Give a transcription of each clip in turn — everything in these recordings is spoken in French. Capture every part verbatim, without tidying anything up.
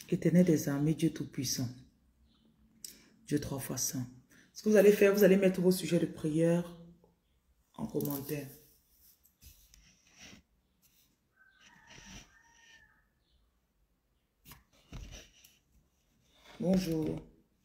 Éternel des armées, Dieu Tout-Puissant, Dieu trois fois saint. Ce que vous allez faire, vous allez mettre vos sujets de prière en commentaire. Bonjour.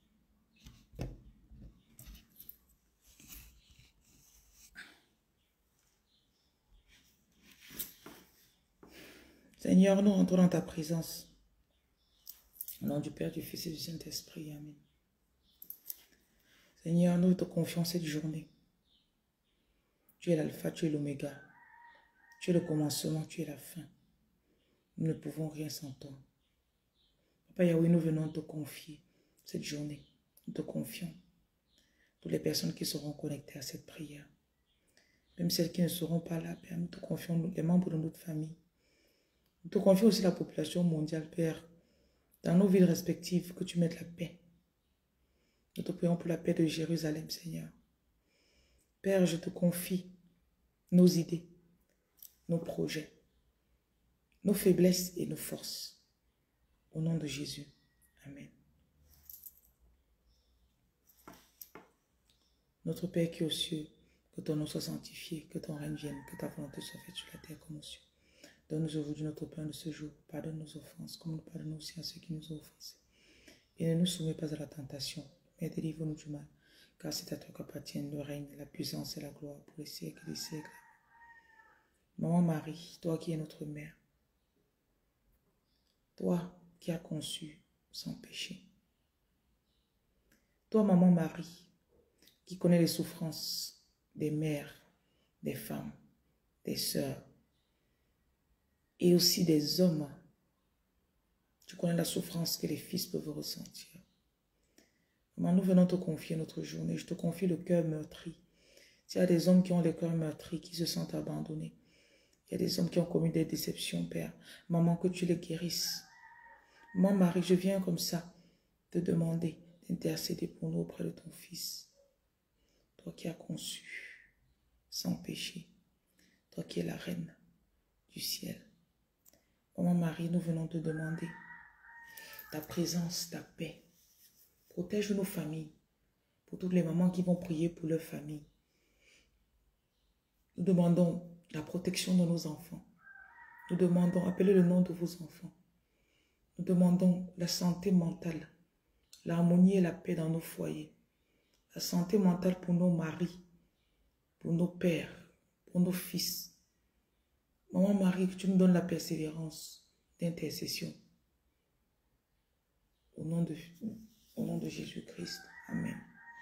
Seigneur, nous rentrons dans ta présence. Au nom du Père, du Fils et du Saint-Esprit. Amen. Seigneur, nous te confions cette journée. Tu es l'alpha, tu es l'oméga. Tu es le commencement, tu es la fin. Nous ne pouvons rien sans toi. Papa Yahweh, nous venons te confier cette journée. Nous te confions toutes les personnes qui seront connectées à cette prière. Même celles qui ne seront pas là, Père, nous te confions les membres de notre famille. Nous te confions aussi la population mondiale, Père. Dans nos villes respectives, que tu mettes la paix. Nous te prions pour la paix de Jérusalem, Seigneur. Père, je te confie nos idées, nos projets, nos faiblesses et nos forces. Au nom de Jésus. Amen. Notre Père qui est aux cieux, que ton nom soit sanctifié, que ton règne vienne, que ta volonté soit faite sur la terre comme aux cieux. Donne-nous aujourd'hui notre pain de ce jour. Pardonne nos offenses, comme nous pardonnons aussi à ceux qui nous ont offensés. Et ne nous soumets pas à la tentation, mais délivre-nous du mal. Car c'est à toi qu'appartiennent le règne, la puissance et la gloire pour les siècles des siècles. Maman Marie, toi qui es notre mère, toi qui as conçu sans péché. Toi, Maman Marie, qui connais les souffrances des mères, des femmes, des sœurs, et aussi des hommes. Tu connais la souffrance que les fils peuvent ressentir. Maman, nous venons te confier notre journée. Je te confie le cœur meurtri. Il y a des hommes qui ont le cœur meurtri, qui se sentent abandonnés. Il y a des hommes qui ont commis des déceptions, Père. Maman, que tu les guérisses. Maman Marie, je viens comme ça te demander d'intercéder pour nous auprès de ton Fils. Toi qui as conçu sans péché. Toi qui es la reine du ciel. Maman Marie, nous venons te demander ta présence, ta paix. Protège nos familles. Pour toutes les mamans qui vont prier pour leur famille. Nous demandons la protection de nos enfants. Nous demandons, appelez le nom de vos enfants. Nous demandons la santé mentale, l'harmonie et la paix dans nos foyers. La santé mentale pour nos maris, pour nos pères, pour nos fils. Maman Marie, que tu nous donnes la persévérance d'intercession. Au nom de, au nom de Jésus-Christ. Amen.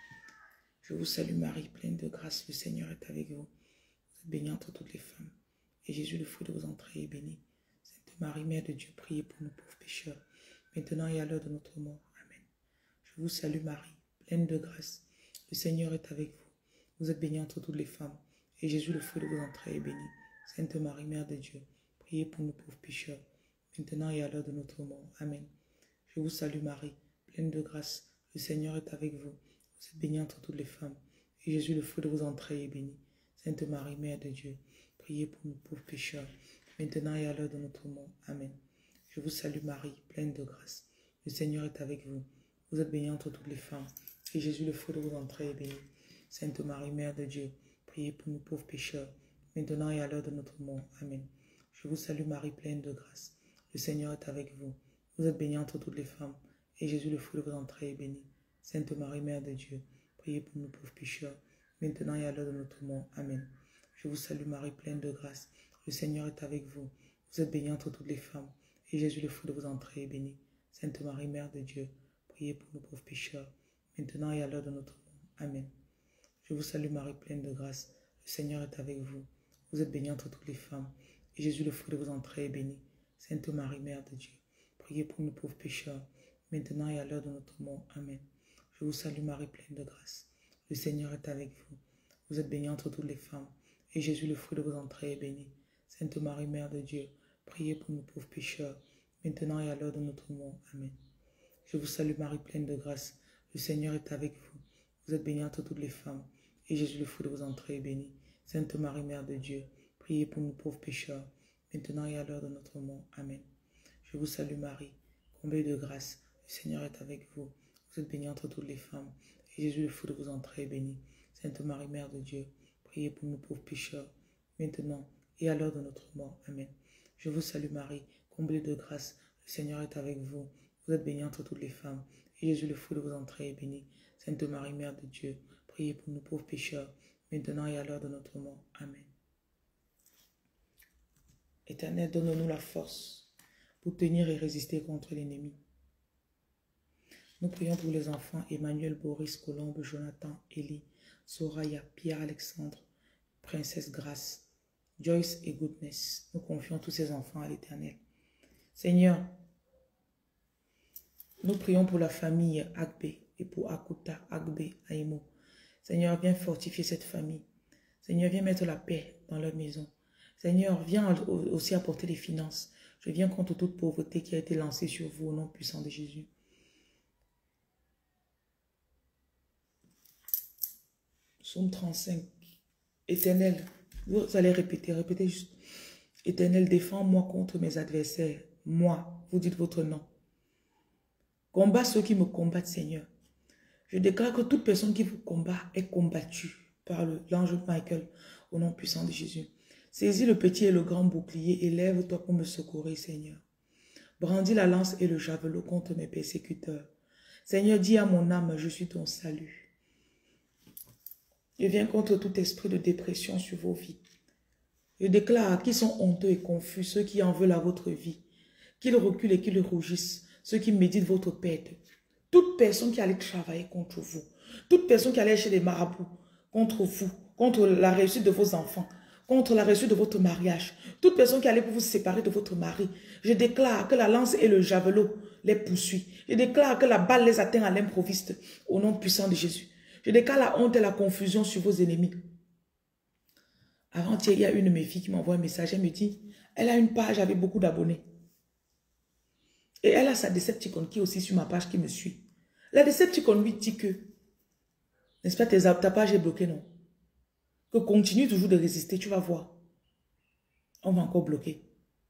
Je vous salue Marie, pleine de grâce. Le Seigneur est avec vous. Vous êtes bénie entre toutes les femmes. Et Jésus, le fruit de vos entrailles, est béni. Sainte Marie, Mère de Dieu, priez pour nous pauvres pécheurs, maintenant et à l'heure de notre mort. Amen. Je vous salue Marie, pleine de grâce. Le Seigneur est avec vous. Vous êtes bénie entre toutes les femmes. Et Jésus, le fruit de vos entrailles, est béni. Sainte Marie, Mère de Dieu, priez pour nous pauvres pécheurs, maintenant et à l'heure de notre mort. Amen. Je vous salue Marie, pleine de grâce. Le Seigneur est avec vous. Vous êtes bénie entre toutes les femmes. Et Jésus, le fruit de vos entrailles, est béni. Sainte Marie, Mère de Dieu, priez pour nous pauvres pécheurs, maintenant et à l'heure de notre mort. Amen. Je vous salue Marie, pleine de grâce. Le Seigneur est avec vous. Vous êtes bénie entre toutes les femmes. Et Jésus, le fruit de vos entrailles, est béni. Sainte Marie, Mère de Dieu, priez pour nous pauvres pécheurs, maintenant et à l'heure de notre mort. Amen. Je vous salue Marie, pleine de grâce. Le Seigneur est avec vous. Vous êtes bénie entre toutes les femmes. Et Jésus, le fruit de vos entrailles, est béni. Sainte Marie, Mère de Dieu, priez pour nous pauvres pécheurs, maintenant et à l'heure de notre mort. Amen. Je vous salue Marie, pleine de grâce. Le Seigneur est avec vous. Vous êtes bénie entre toutes les femmes. Et Jésus, le fruit de vos entrailles, est béni. Sainte Marie, Mère de Dieu, priez pour nous pauvres pécheurs, maintenant et à l'heure de notre mort. Amen. Je vous salue Marie, pleine de grâce. Le Seigneur est avec vous. Vous êtes bénie entre toutes les femmes. Et Jésus, le fruit de vos entrailles, est béni. Sainte Marie, Mère de Dieu, priez pour nous pauvres pécheurs, maintenant et à l'heure de notre mort. Amen. Je vous salue Marie, pleine de grâce. Le Seigneur est avec vous. Vous êtes bénie entre toutes les femmes. Et Jésus, le fruit de vos entrailles, est béni. Sainte Marie, Mère de Dieu, priez pour nous pauvres pécheurs, maintenant et à l'heure de notre mort. Amen. Je vous salue Marie, pleine de grâce. Le Seigneur est avec vous. Vous êtes bénie entre toutes les femmes. Et Jésus, le fruit de vos entrailles, est béni. Sainte Marie, Mère de Dieu, priez pour nous pauvres pécheurs, maintenant et à l'heure de notre mort. Amen. Je vous salue Marie, comblée de grâce. Le Seigneur est avec vous. Vous êtes bénie entre toutes les femmes. Et Jésus, le fruit de vos entrailles, est béni. Sainte Marie, Mère de Dieu, priez pour nous pauvres pécheurs, maintenant et à l'heure de notre mort. Amen. Je vous salue Marie, comblée de grâce. Le Seigneur est avec vous. Vous êtes bénie entre toutes les femmes. Et Jésus, le fruit de vos entrailles, est béni. Sainte Marie, Mère de Dieu, priez pour nous pauvres pécheurs, maintenant et à l'heure de notre mort. Amen. Éternel, donne-nous la force pour tenir et résister contre l'ennemi. Nous prions pour les enfants Emmanuel, Boris, Colombe, Jonathan, Élie, Soraya, Pierre-Alexandre, Princesse Grace, Joyce et Goodness. Nous confions tous ces enfants à l'Éternel. Seigneur, nous prions pour la famille Agbe et pour Akuta, Agbe, Aimo. Seigneur, viens fortifier cette famille. Seigneur, viens mettre la paix dans leur maison. Seigneur, viens aussi apporter les finances. Je viens contre toute pauvreté qui a été lancée sur vous au nom puissant de Jésus. Psaume trente-cinq. Éternel, vous allez répéter, répétez juste. Éternel, défends-moi contre mes adversaires. Moi, vous dites votre nom. Combat ceux qui me combattent, Seigneur. Je déclare que toute personne qui vous combat est combattue par l'ange Michael au nom puissant de Jésus. Saisis le petit et le grand bouclier et lève-toi pour me secourir, Seigneur. Brandis la lance et le javelot contre mes persécuteurs. Seigneur, dis à mon âme, je suis ton salut. Je viens contre tout esprit de dépression sur vos vies. Je déclare qu'ils sont honteux et confus, ceux qui en veulent à votre vie, qu'ils reculent et qu'ils rougissent, ceux qui méditent votre perte. Toute personne qui allait travailler contre vous, toute personne qui allait chez les marabouts contre vous, contre la réussite de vos enfants, contre la réussite de votre mariage, toute personne qui allait pour vous séparer de votre mari, je déclare que la lance et le javelot les poursuivent. Je déclare que la balle les atteint à l'improviste au nom puissant de Jésus. Je déclare la honte et la confusion sur vos ennemis. Avant-hier, il y a une de mes filles qui m'envoie un message. Elle me dit, elle a une page avec beaucoup d'abonnés. Et elle a sa Decepticon qui est aussi sur ma page qui me suit. La Decepticon lui dit que, n'est-ce pas, ta page est bloquée, non? Que continue toujours de résister, tu vas voir. On va encore bloquer.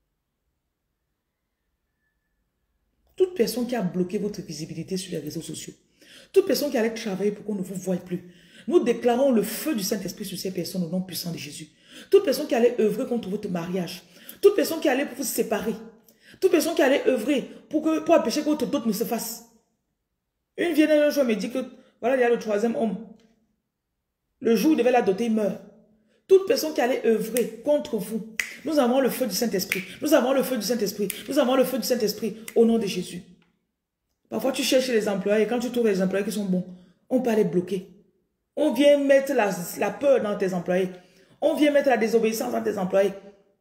Toute personne qui a bloqué votre visibilité sur les réseaux sociaux, toute personne qui allait travailler pour qu'on ne vous voie plus, nous déclarons le feu du Saint-Esprit sur ces personnes au nom puissant de Jésus. Toute personne qui allait œuvrer contre votre mariage, toute personne qui allait pour vous séparer, toute personne qui allait œuvrer pour, que, pour empêcher que votre dot ne se fasse. Une vient un jour me dit que, voilà, il y a le troisième homme. Le jour où il devait la doter, il meurt. Toute personne qui allait œuvrer contre vous, nous avons le feu du Saint-Esprit. Nous avons le feu du Saint-Esprit. Nous avons le feu du Saint-Esprit au nom de Jésus. Parfois, tu cherches les employés. Quand tu trouves les employés qui sont bons, on peut les bloquer. On vient mettre la, la peur dans tes employés. On vient mettre la désobéissance dans tes employés.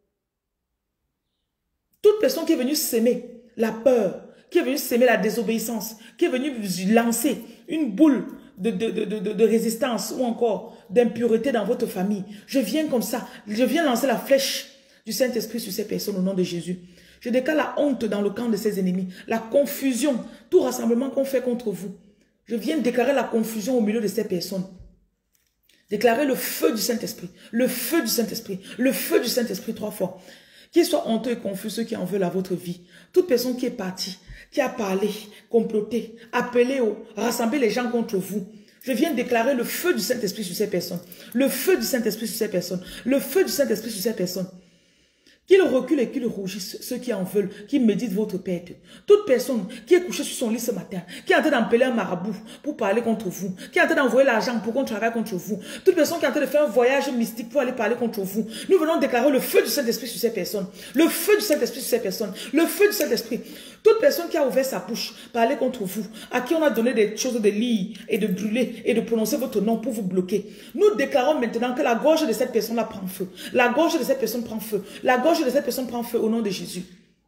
Toute personne qui est venue s'aimer la peur, qui est venue s'aimer la désobéissance, qui est venue lancer une boule de, de, de, de, de résistance ou encore d'impureté dans votre famille, je viens comme ça, je viens lancer la flèche du Saint-Esprit sur ces personnes au nom de Jésus. Je déclare la honte dans le camp de ses ennemis, la confusion, tout rassemblement qu'on fait contre vous. Je viens déclarer la confusion au milieu de ces personnes. Déclarer le feu du Saint-Esprit, le feu du Saint-Esprit, le feu du Saint-Esprit trois fois. Qu'ils soient honteux et confus ceux qui en veulent à votre vie. Toute personne qui est partie, qui a parlé, comploté, appelé, au, rassemblé les gens contre vous. Je viens déclarer le feu du Saint-Esprit sur ces personnes. Le feu du Saint-Esprit sur ces personnes. Le feu du Saint-Esprit sur ces personnes. Qu'ils reculent et qu'ils rougissent, ceux qui en veulent, qui méditent votre perte. Toute personne qui est couchée sur son lit ce matin, qui est en train d'appeler un marabout pour parler contre vous, qui est en train d'envoyer l'argent pour qu'on travaille contre vous, toute personne qui est en train de faire un voyage mystique pour aller parler contre vous, nous venons déclarer le feu du Saint-Esprit sur ces personnes. Le feu du Saint-Esprit sur ces personnes. Le feu du Saint-Esprit. Toute personne qui a ouvert sa bouche, parler contre vous, à qui on a donné des choses de lire et de brûler et de prononcer votre nom pour vous bloquer. Nous déclarons maintenant que la gorge de cette personne-là prend feu. La gorge de cette personne prend feu. La gorge de cette personne prend feu au nom de Jésus.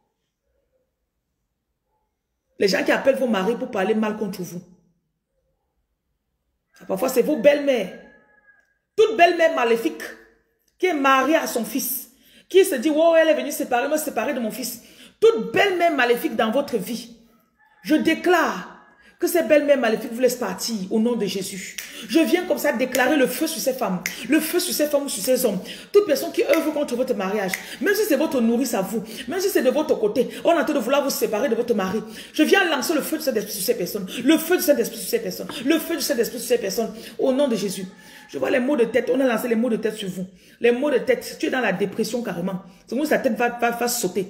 Les gens qui appellent vos maris pour parler mal contre vous. Parfois, c'est vos belles-mères. Toute belle-mère maléfique qui est mariée à son fils, qui se dit, oh, elle est venue séparer, me séparer de mon fils. Toute belle-mère maléfique dans votre vie, je déclare Que ces belles-mères maléfiques vous laissent partir au nom de Jésus. Je viens comme ça déclarer le feu sur ces femmes, le feu sur ces femmes ou sur ces hommes. Toute personne qui œuvre contre votre mariage, même si c'est votre nourrice à vous, même si c'est de votre côté, on est en train de vouloir vous séparer de votre mari. Je viens lancer le feu de Saint-Esprit sur ces personnes, le feu de Saint-Esprit sur ces personnes, le feu de Saint-Esprit sur ces personnes, au nom de Jésus. Je vois les maux de tête, on a lancé les maux de tête sur vous. Les maux de tête, tu es dans la dépression carrément. C'est comme si ta tête va, va, va sauter.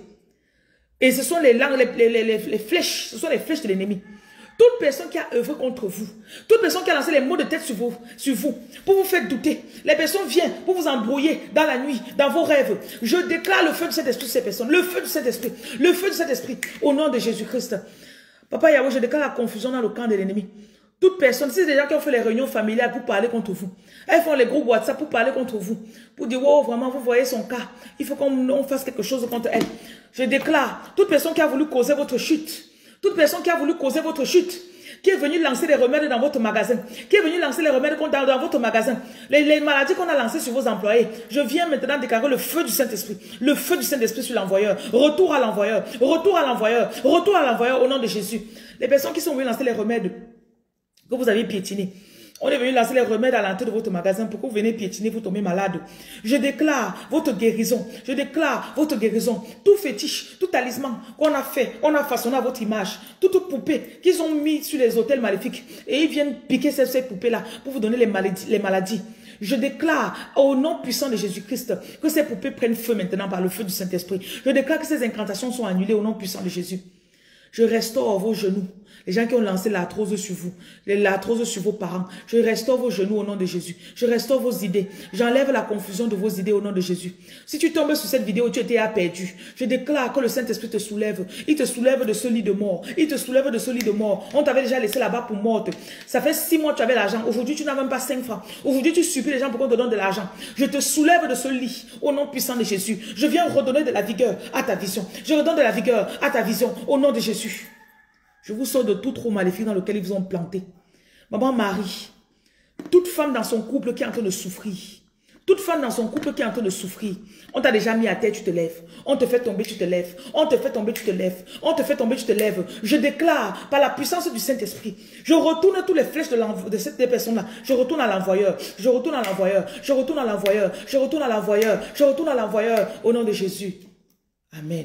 Et ce sont les langues, les, les, les, les flèches, ce sont les flèches de l'ennemi. Toute personne qui a œuvré contre vous, toute personne qui a lancé les maux de tête sur vous, sur vous, pour vous faire douter, les personnes viennent pour vous embrouiller dans la nuit, dans vos rêves. Je déclare le feu de cet esprit sur ces personnes, le feu de cet esprit, le feu de cet esprit, au nom de Jésus-Christ. Papa Yahweh, je déclare la confusion dans le camp de l'ennemi. Toute personne, si c'est des gens qui ont fait les réunions familiales pour parler contre vous, elles font les groupes WhatsApp pour parler contre vous, pour dire, oh, vraiment, vous voyez son cas, il faut qu'on fasse quelque chose contre elle. Je déclare, toute personne qui a voulu causer votre chute, toute personne qui a voulu causer votre chute, qui est venue lancer des remèdes dans votre magasin, qui est venue lancer les remèdes dans, dans votre magasin, les, les maladies qu'on a lancées sur vos employés, je viens maintenant déclarer le feu du Saint-Esprit, le feu du Saint-Esprit sur l'envoyeur, retour à l'envoyeur, retour à l'envoyeur, retour à l'envoyeur au nom de Jésus. Les personnes qui sont venues lancer les remèdes que vous avez piétinés, on est venu lancer les remèdes à l'entrée de votre magasin pour que vous venez piétiner, vous tombez malade. Je déclare votre guérison. Je déclare votre guérison. Tout fétiche, tout talisman qu'on a fait, on a façonné à votre image. Toute poupée qu'ils ont mis sur les hôtels maléfiques. Et ils viennent piquer ces, ces poupées-là pour vous donner les maladies, les maladies. Je déclare au nom puissant de Jésus-Christ que ces poupées prennent feu maintenant par le feu du Saint-Esprit. Je déclare que ces incantations sont annulées au nom puissant de Jésus. Je restaure vos genoux. Les gens qui ont lancé l'arthrose sur vous, l'arthrose sur vos parents. Je restaure vos genoux au nom de Jésus. Je restaure vos idées. J'enlève la confusion de vos idées au nom de Jésus. Si tu tombes sur cette vidéo, tu étais perdu. Je déclare que le Saint-Esprit te soulève. Il te soulève de ce lit de mort. Il te soulève de ce lit de mort. On t'avait déjà laissé là-bas pour morte. Ça fait six mois que tu avais l'argent. Aujourd'hui, tu n'as même pas cinq francs. Aujourd'hui, tu supplies les gens pour qu'on te donne de l'argent. Je te soulève de ce lit au nom puissant de Jésus. Je viens redonner de la vigueur à ta vision. Je redonne de la vigueur à ta vision au nom de Jésus. Je vous sors de tout trou maléfique dans lequel ils vous ont planté. Maman Marie, toute femme dans son couple qui est en train de souffrir, toute femme dans son couple qui est en train de souffrir, on t'a déjà mis à terre, tu te lèves. On te fait tomber, tu te lèves. On te fait tomber, tu te lèves. On te fait tomber, tu te lèves. Je déclare, par la puissance du Saint-Esprit, je retourne toutes les flèches de, de cette personne-là. Je retourne à l'envoyeur. Je retourne à l'envoyeur. Je retourne à l'envoyeur. Je retourne à l'envoyeur. Je retourne à l'envoyeur. Au nom de Jésus. Amen.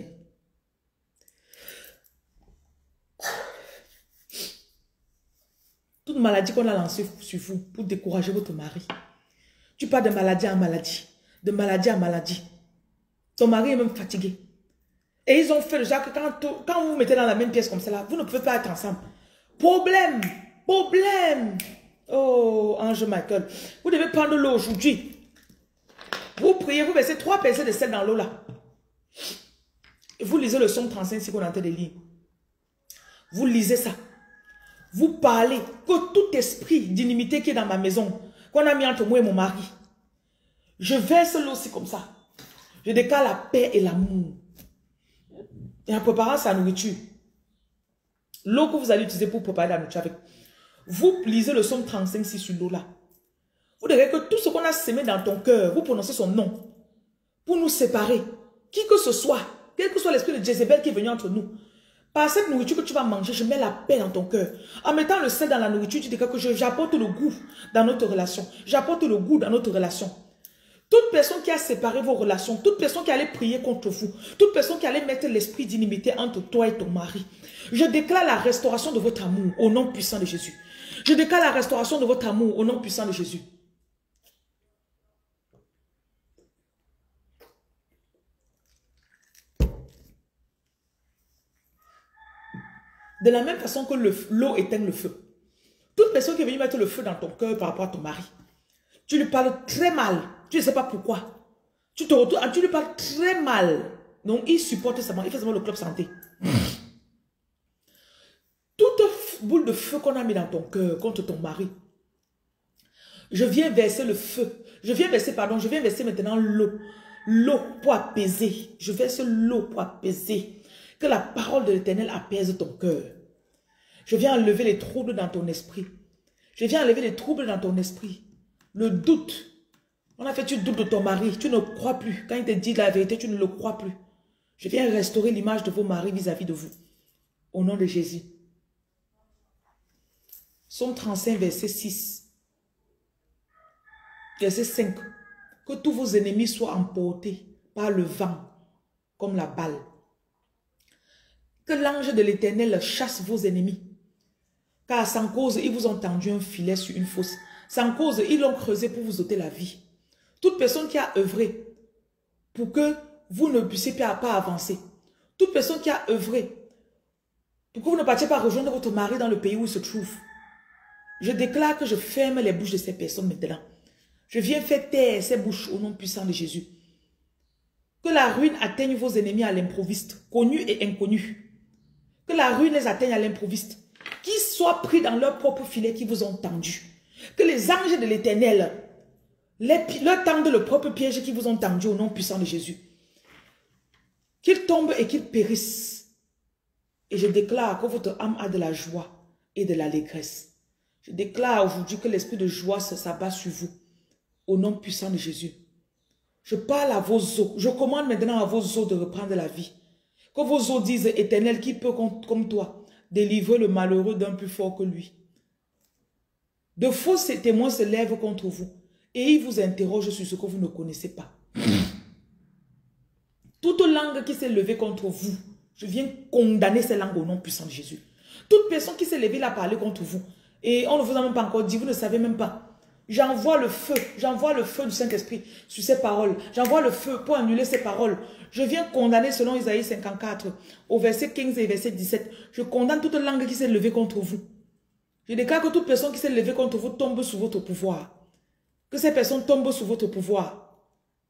Toute maladie qu'on a lancée sur vous pour décourager votre mari. Tu pars de maladie en maladie. De maladie en maladie. Ton mari est même fatigué. Et ils ont fait déjà que quand, quand vous vous mettez dans la même pièce comme ça, là, vous ne pouvez pas être ensemble. Problème. Problème. Oh, Ange Michael. Vous devez prendre l'eau aujourd'hui. Vous priez, vous versez trois pincées de sel dans l'eau là. Et vous lisez le psaume trente-cinq si vous êtes en train de lire. Vous lisez ça. Vous parlez que tout esprit d'inimité qui est dans ma maison, qu'on a mis entre moi et mon mari, je verse l'eau aussi comme ça. Je déclare la paix et l'amour. Et en préparant sa nourriture, l'eau que vous allez utiliser pour préparer la nourriture avec, vous lisez le psaume trente-cinq sur l'eau là. Vous devez que tout ce qu'on a semé dans ton cœur, vous prononcez son nom. Pour nous séparer. Qui que ce soit, quel que soit l'esprit de Jézabel qui est venu entre nous. Par cette nourriture que tu vas manger, je mets la paix dans ton cœur. En mettant le sel dans la nourriture, tu dis que j'apporte le goût dans notre relation. J'apporte le goût dans notre relation. Toute personne qui a séparé vos relations, toute personne qui allait prier contre vous, toute personne qui allait mettre l'esprit d'inimité entre toi et ton mari, je déclare la restauration de votre amour au nom puissant de Jésus. Je déclare la restauration de votre amour au nom puissant de Jésus. De la même façon que l'eau éteint le feu. Toute personne qui est venue mettre le feu dans ton cœur par rapport à ton mari, tu lui parles très mal. Tu ne sais pas pourquoi. Tu te retournes, tu lui parles très mal. Donc, il supporte seulement, il fait seulement le club santé. Toute boule de feu qu'on a mis dans ton cœur contre ton mari, je viens verser le feu. Je viens verser, pardon, je viens verser maintenant l'eau. L'eau pour apaiser. Je verse l'eau pour apaiser. Que la parole de l'Éternel apaise ton cœur. Je viens enlever les troubles dans ton esprit. Je viens enlever les troubles dans ton esprit. Le doute. On a fait, tu doutes de ton mari. Tu ne crois plus. Quand il te dit la vérité, tu ne le crois plus. Je viens restaurer l'image de vos maris vis-à-vis de vous. Au nom de Jésus. Somme trente-cinq, verset six. Verset cinq. Que tous vos ennemis soient emportés par le vent, comme la balle. Que l'ange de l'Éternel chasse vos ennemis. Car sans cause, ils vous ont tendu un filet sur une fosse. Sans cause, ils l'ont creusé pour vous ôter la vie. Toute personne qui a œuvré pour que vous ne puissiez pas avancer. Toute personne qui a œuvré pour que vous ne partiez pas rejoindre votre mari dans le pays où il se trouve. Je déclare que je ferme les bouches de ces personnes maintenant. Je viens faire taire ces bouches au nom puissant de Jésus. Que la ruine atteigne vos ennemis à l'improviste, connus et inconnus. Que la ruine les atteigne à l'improviste. Qu'ils soient pris dans leur propre filet qui vous ont tendu. Que les anges de l'Éternel leur tendent le propre piège qui vous ont tendu au nom puissant de Jésus. Qu'ils tombent et qu'ils périssent. Et je déclare que votre âme a de la joie et de l'allégresse. Je déclare aujourd'hui que l'esprit de joie s'abat sur vous. Au nom puissant de Jésus. Je parle à vos os. Je commande maintenant à vos os de reprendre la vie. Que vos os disent, Éternel, qui peut comme toi délivrer le malheureux d'un plus fort que lui. De faux témoins se lèvent contre vous et ils vous interrogent sur ce que vous ne connaissez pas. Toute langue qui s'est levée contre vous, je viens condamner ces langues au nom puissant de Jésus. Toute personne qui s'est levée à parler contre vous et on ne vous a même pas encore dit, vous ne savez même pas. J'envoie le feu, j'envoie le feu du Saint-Esprit sur ces paroles. J'envoie le feu pour annuler ces paroles. Je viens condamner selon Isaïe cinquante-quatre, au verset quinze et verset dix-sept. Je condamne toute langue qui s'est levée contre vous. Je déclare que toute personne qui s'est levée contre vous tombe sous votre pouvoir. Que ces personnes tombent sous votre pouvoir.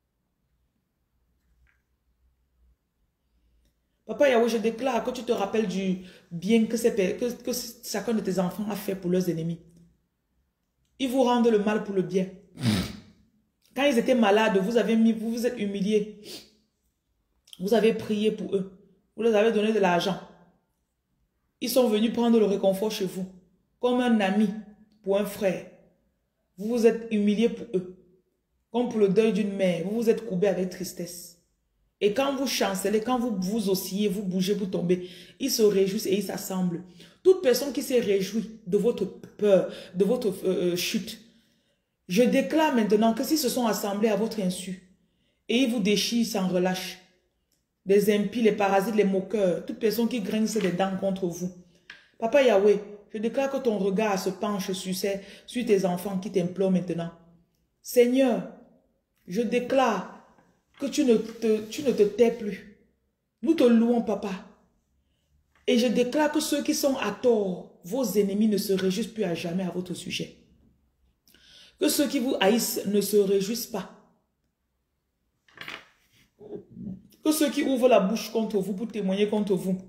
Papa Yahweh, je déclare que tu te rappelles du bien que, ces, que, que chacun de tes enfants a fait pour leurs ennemis. Ils vous rendent le mal pour le bien. Quand ils étaient malades, vous avez mis, vous vous êtes humiliés. Vous avez prié pour eux. Vous leur avez donné de l'argent. Ils sont venus prendre le réconfort chez vous. Comme un ami pour un frère. Vous vous êtes humiliés pour eux. Comme pour le deuil d'une mère. Vous vous êtes courbés avec tristesse. Et quand vous chancelez, quand vous vous oscillez, vous bougez, vous tombez, ils se réjouissent et ils s'assemblent. Toute personne qui s'est réjouie de votre peur, de votre euh, chute, je déclare maintenant que s'ils se sont assemblés à votre insu et ils vous déchirent sans relâche, les impies, les parasites, les moqueurs, toute personne qui grince des dents contre vous. Papa Yahweh, je déclare que ton regard se penche sur, ces, sur tes enfants qui t'implorent maintenant. Seigneur, je déclare que tu ne, te, tu ne te tais plus. Nous te louons, papa. Et je déclare que ceux qui sont à tort, vos ennemis ne se réjouissent plus à jamais à votre sujet. Que ceux qui vous haïssent ne se réjouissent pas. Que ceux qui ouvrent la bouche contre vous pour témoigner contre vous,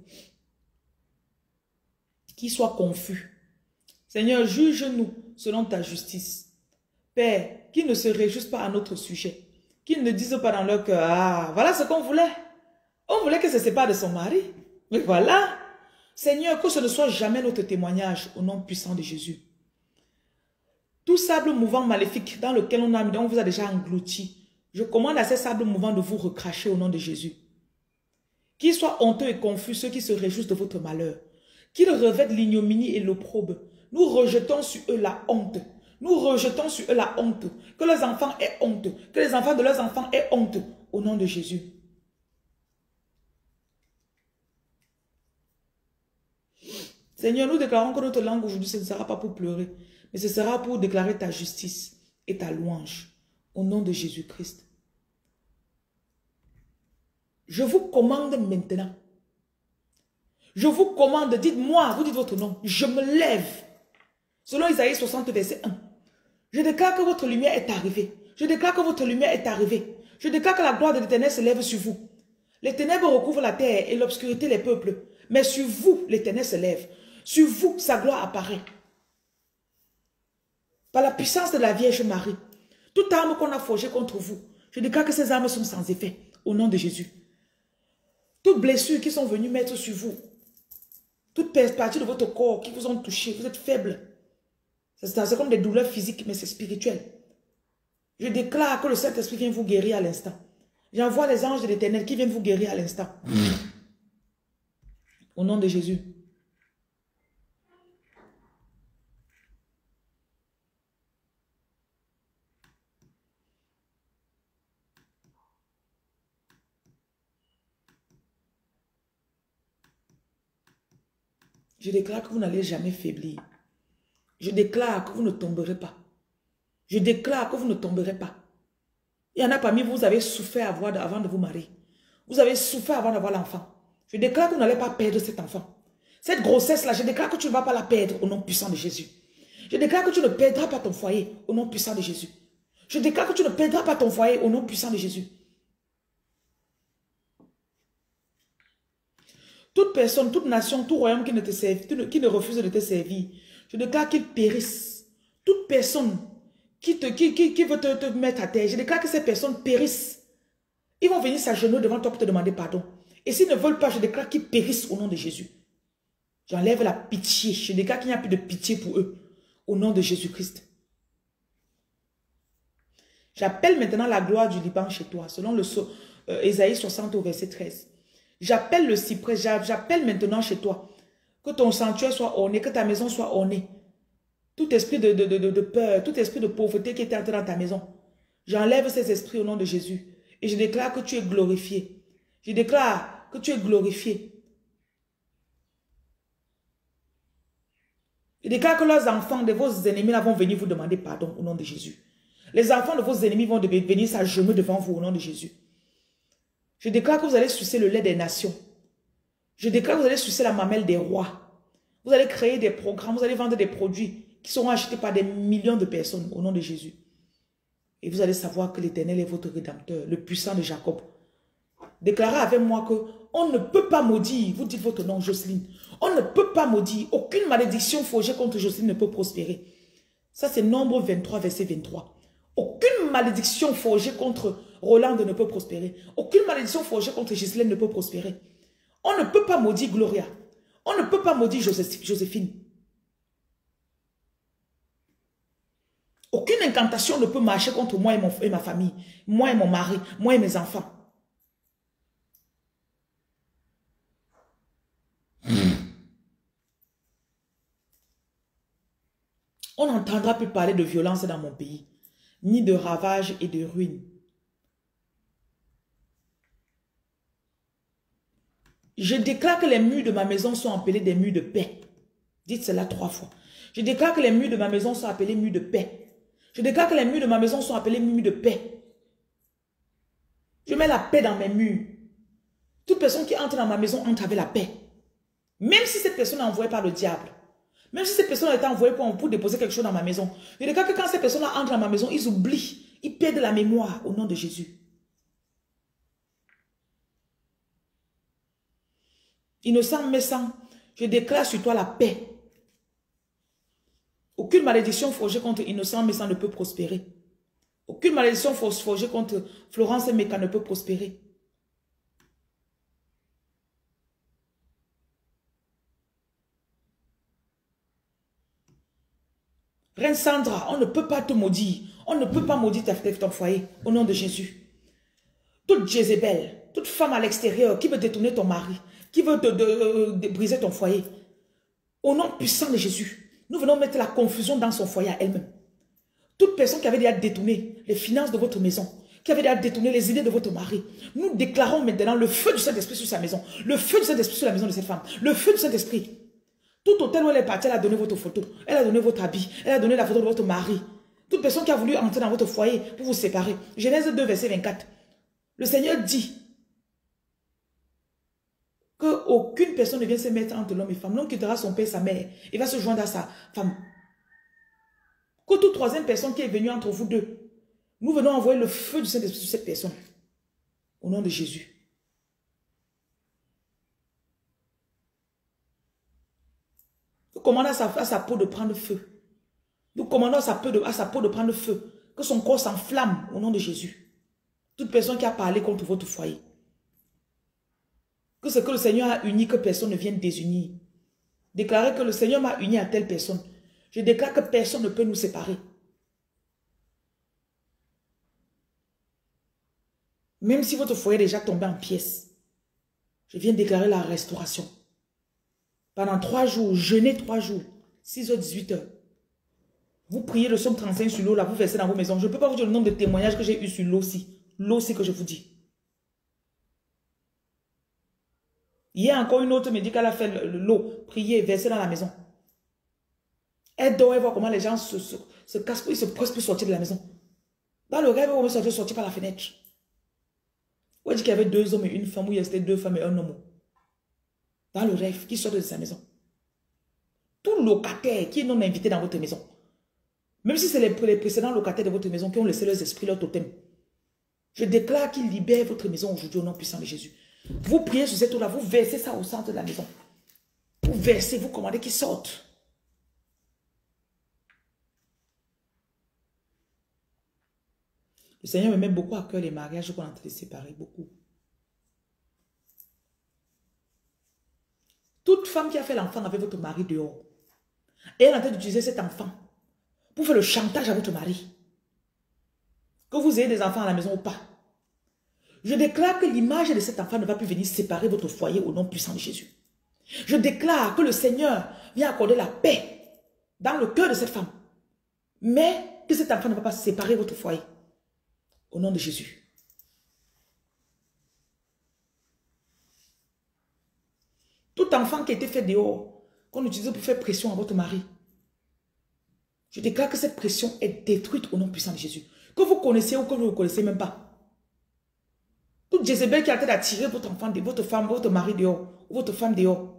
qu'ils soient confus. Seigneur, juge-nous selon ta justice. Père, qu'ils ne se réjouissent pas à notre sujet. Qu'ils ne disent pas dans leur cœur, ah, voilà ce qu'on voulait. On voulait qu'elle se sépare de son mari. Mais voilà. Seigneur, que ce ne soit jamais notre témoignage au nom puissant de Jésus. Tout sable mouvant maléfique dans lequel on, a, on vous a déjà englouti, je commande à ces sables mouvants de vous recracher au nom de Jésus. Qu'ils soient honteux et confus ceux qui se réjouissent de votre malheur. Qu'ils revêtent l'ignominie et l'opprobre. Nous rejetons sur eux la honte. Nous rejetons sur eux la honte. Que leurs enfants aient honte. Que les enfants de leurs enfants aient honte au nom de Jésus. Seigneur, nous déclarons que notre langue aujourd'hui, ce ne sera pas pour pleurer, mais ce sera pour déclarer ta justice et ta louange au nom de Jésus-Christ. Je vous commande maintenant. Je vous commande, dites-moi, vous dites votre nom, je me lève. Selon Isaïe soixante, verset un. Je déclare que votre lumière est arrivée. Je déclare que votre lumière est arrivée. Je déclare que la gloire de l'Éternel se lève sur vous. Les ténèbres recouvrent la terre et l'obscurité les peuples. Mais sur vous, l'Éternel se lève. Sur vous, sa gloire apparaît. Par la puissance de la Vierge Marie, toute arme qu'on a forgée contre vous, je déclare que ces armes sont sans effet, au nom de Jésus. Toutes blessures qui sont venues mettre sur vous, toute partie de votre corps qui vous ont touché, vous êtes faible. C'est comme des douleurs physiques, mais c'est spirituel. Je déclare que le Saint-Esprit vient vous guérir à l'instant. J'envoie les anges de l'Éternel qui viennent vous guérir à l'instant. Au nom de Jésus. Je déclare que vous n'allez jamais faiblir. Je déclare que vous ne tomberez pas. Je déclare que vous ne tomberez pas. Il y en a parmi vous, vous avez souffert avant de vous marier. Vous avez souffert avant d'avoir l'enfant. Je déclare que vous n'allez pas perdre cet enfant. Cette grossesse-là, je déclare que tu ne vas pas la perdre au nom puissant de Jésus. Je déclare que tu ne perdras pas ton foyer au nom puissant de Jésus. Je déclare que tu ne perdras pas ton foyer au nom puissant de Jésus. Toute personne, toute nation, tout royaume qui ne te serve, qui ne refuse de te servir, je déclare qu'il périsse. Toute personne qui, te, qui, qui, qui veut te, te mettre à terre, je déclare que ces personnes périssent. Ils vont venir s'agenouiller devant toi pour te demander pardon. Et s'ils ne veulent pas, je déclare qu'ils périssent au nom de Jésus. J'enlève la pitié. Je déclare qu'il n'y a plus de pitié pour eux. Au nom de Jésus-Christ. J'appelle maintenant la gloire du Liban chez toi. Selon le euh, Ésaïe soixante au verset treize. J'appelle le cyprès, j'appelle maintenant chez toi que ton sanctuaire soit orné, que ta maison soit ornée. Tout esprit de, de, de, de peur, tout esprit de pauvreté qui est entré dans ta maison, j'enlève ces esprits au nom de Jésus. Et je déclare que tu es glorifié. Je déclare que tu es glorifié. Je déclare que leurs enfants de vos ennemis là vont venir vous demander pardon au nom de Jésus. Les enfants de vos ennemis vont venir s'agenouiller devant vous au nom de Jésus. Je déclare que vous allez sucer le lait des nations. Je déclare que vous allez sucer la mamelle des rois. Vous allez créer des programmes, vous allez vendre des produits qui seront achetés par des millions de personnes au nom de Jésus. Et vous allez savoir que l'Éternel est votre rédempteur, le puissant de Jacob. Déclarez avec moi que on ne peut pas maudire, vous dites votre nom Jocelyne, on ne peut pas maudire, aucune malédiction forgée contre Jocelyne ne peut prospérer. Ça c'est Nombre vingt-trois, verset vingt-trois. Aucune malédiction forgée contre Roland ne peut prospérer. Aucune malédiction forgée contre Gisèle ne peut prospérer. On ne peut pas maudire Gloria. On ne peut pas maudire Joséphine. Aucune incantation ne peut marcher contre moi et, mon, et ma famille, moi et mon mari, moi et mes enfants. On n'entendra plus parler de violence dans mon pays, ni de ravages et de ruines. Je déclare que les murs de ma maison sont appelés des murs de paix. Dites cela trois fois. Je déclare que les murs de ma maison sont appelés murs de paix. Je déclare que les murs de ma maison sont appelés murs de paix. Je mets la paix dans mes murs. Toute personne qui entre dans ma maison entre avec la paix. Même si cette personne est envoyée par le diable. Même si cette personne a été envoyée pour, pour déposer quelque chose dans ma maison. Je déclare que quand ces personnes entrent dans ma maison, ils oublient. Ils perdent la mémoire au nom de Jésus. Innocent, méchant, je déclare sur toi la paix. Aucune malédiction forgée contre Innocent, méchant ne peut prospérer. Aucune malédiction forgée contre Florence et Meka ne peut prospérer. Reine Sandra, on ne peut pas te maudire. On ne peut pas maudire ta, ton foyer au nom de Jésus. Toute Jézabel, toute femme à l'extérieur qui veut détourner ton mari, qui veut de, de, de briser ton foyer. Au nom puissant de Jésus, nous venons mettre la confusion dans son foyer à elle-même. Toute personne qui avait déjà détourné les finances de votre maison, qui avait déjà détourné les idées de votre mari, nous déclarons maintenant le feu du Saint-Esprit sur sa maison, le feu du Saint-Esprit sur la maison de cette femme, le feu du Saint-Esprit. Tout hôtel où elle est partie, elle a donné votre photo, elle a donné votre habit, elle a donné la photo de votre mari. Toute personne qui a voulu entrer dans votre foyer pour vous séparer. Genèse deux, verset vingt-quatre. Le Seigneur dit qu'aucune personne ne vient se mettre entre l'homme et la femme. L'homme quittera son père et sa mère. Il va se joindre à sa femme. Que toute troisième personne qui est venue entre vous deux, nous venons envoyer le feu du Saint-Esprit sur cette personne. Au nom de Jésus. Nous commandons à sa, à sa peau de prendre feu. Nous commandons à sa, peau de, à sa peau de prendre feu. Que son corps s'enflamme au nom de Jésus. Toute personne qui a parlé contre votre foyer. Que ce que le Seigneur a uni, que personne ne vienne désunir. Déclarez que le Seigneur m'a uni à telle personne. Je déclare que personne ne peut nous séparer. Même si votre foyer est déjà tombé en pièces, je viens déclarer la restauration. Pendant trois jours, jeûnez trois jours, six heures, dix-huit heures. Vous priez le psaume trente-cinq sur l'eau, là, vous versez dans vos maisons. Je ne peux pas vous dire le nombre de témoignages que j'ai eu sur l'eau aussi. L'eau aussi que je vous dis. Hier encore une autre me dit qu'elle a fait l'eau, prier, verser dans la maison. Elle dort, elle voit comment les gens se, se, se cassent, ils se pressent pour sortir de la maison. Dans le rêve, on me sortir, sortir par la fenêtre. On dit qu'il y avait deux hommes et une femme, où il y avait deux femmes et un homme. Dans le rêve, qui sort de sa maison. Tout locataire qui est non invité dans votre maison, même si c'est les, les précédents locataires de votre maison qui ont laissé leurs esprits, leur totem, je déclare qu'ils libèrent votre maison aujourd'hui au nom puissant de Jésus. Vous priez sur cette eau-là, vous versez ça au centre de la maison. Vous versez, vous commandez qu'ils sortent. Le Seigneur me met beaucoup à cœur les mariages qu'on est en train de séparer, beaucoup. Toute femme qui a fait l'enfant avec votre mari dehors, et elle est en train d'utiliser cet enfant pour faire le chantage à votre mari. Que vous ayez des enfants à la maison ou pas. Je déclare que l'image de cet enfant ne va plus venir séparer votre foyer au nom puissant de Jésus. Je déclare que le Seigneur vient accorder la paix dans le cœur de cette femme. Mais que cet enfant ne va pas séparer votre foyer. Au nom de Jésus. Tout enfant qui a été fait dehors, qu'on utilise pour faire pression à votre mari, je déclare que cette pression est détruite au nom puissant de Jésus. Que vous connaissez ou que vous ne connaissez même pas. Toute Jézabel qui a été d'attirer votre enfant, votre femme, votre mari dehors, ou votre femme dehors.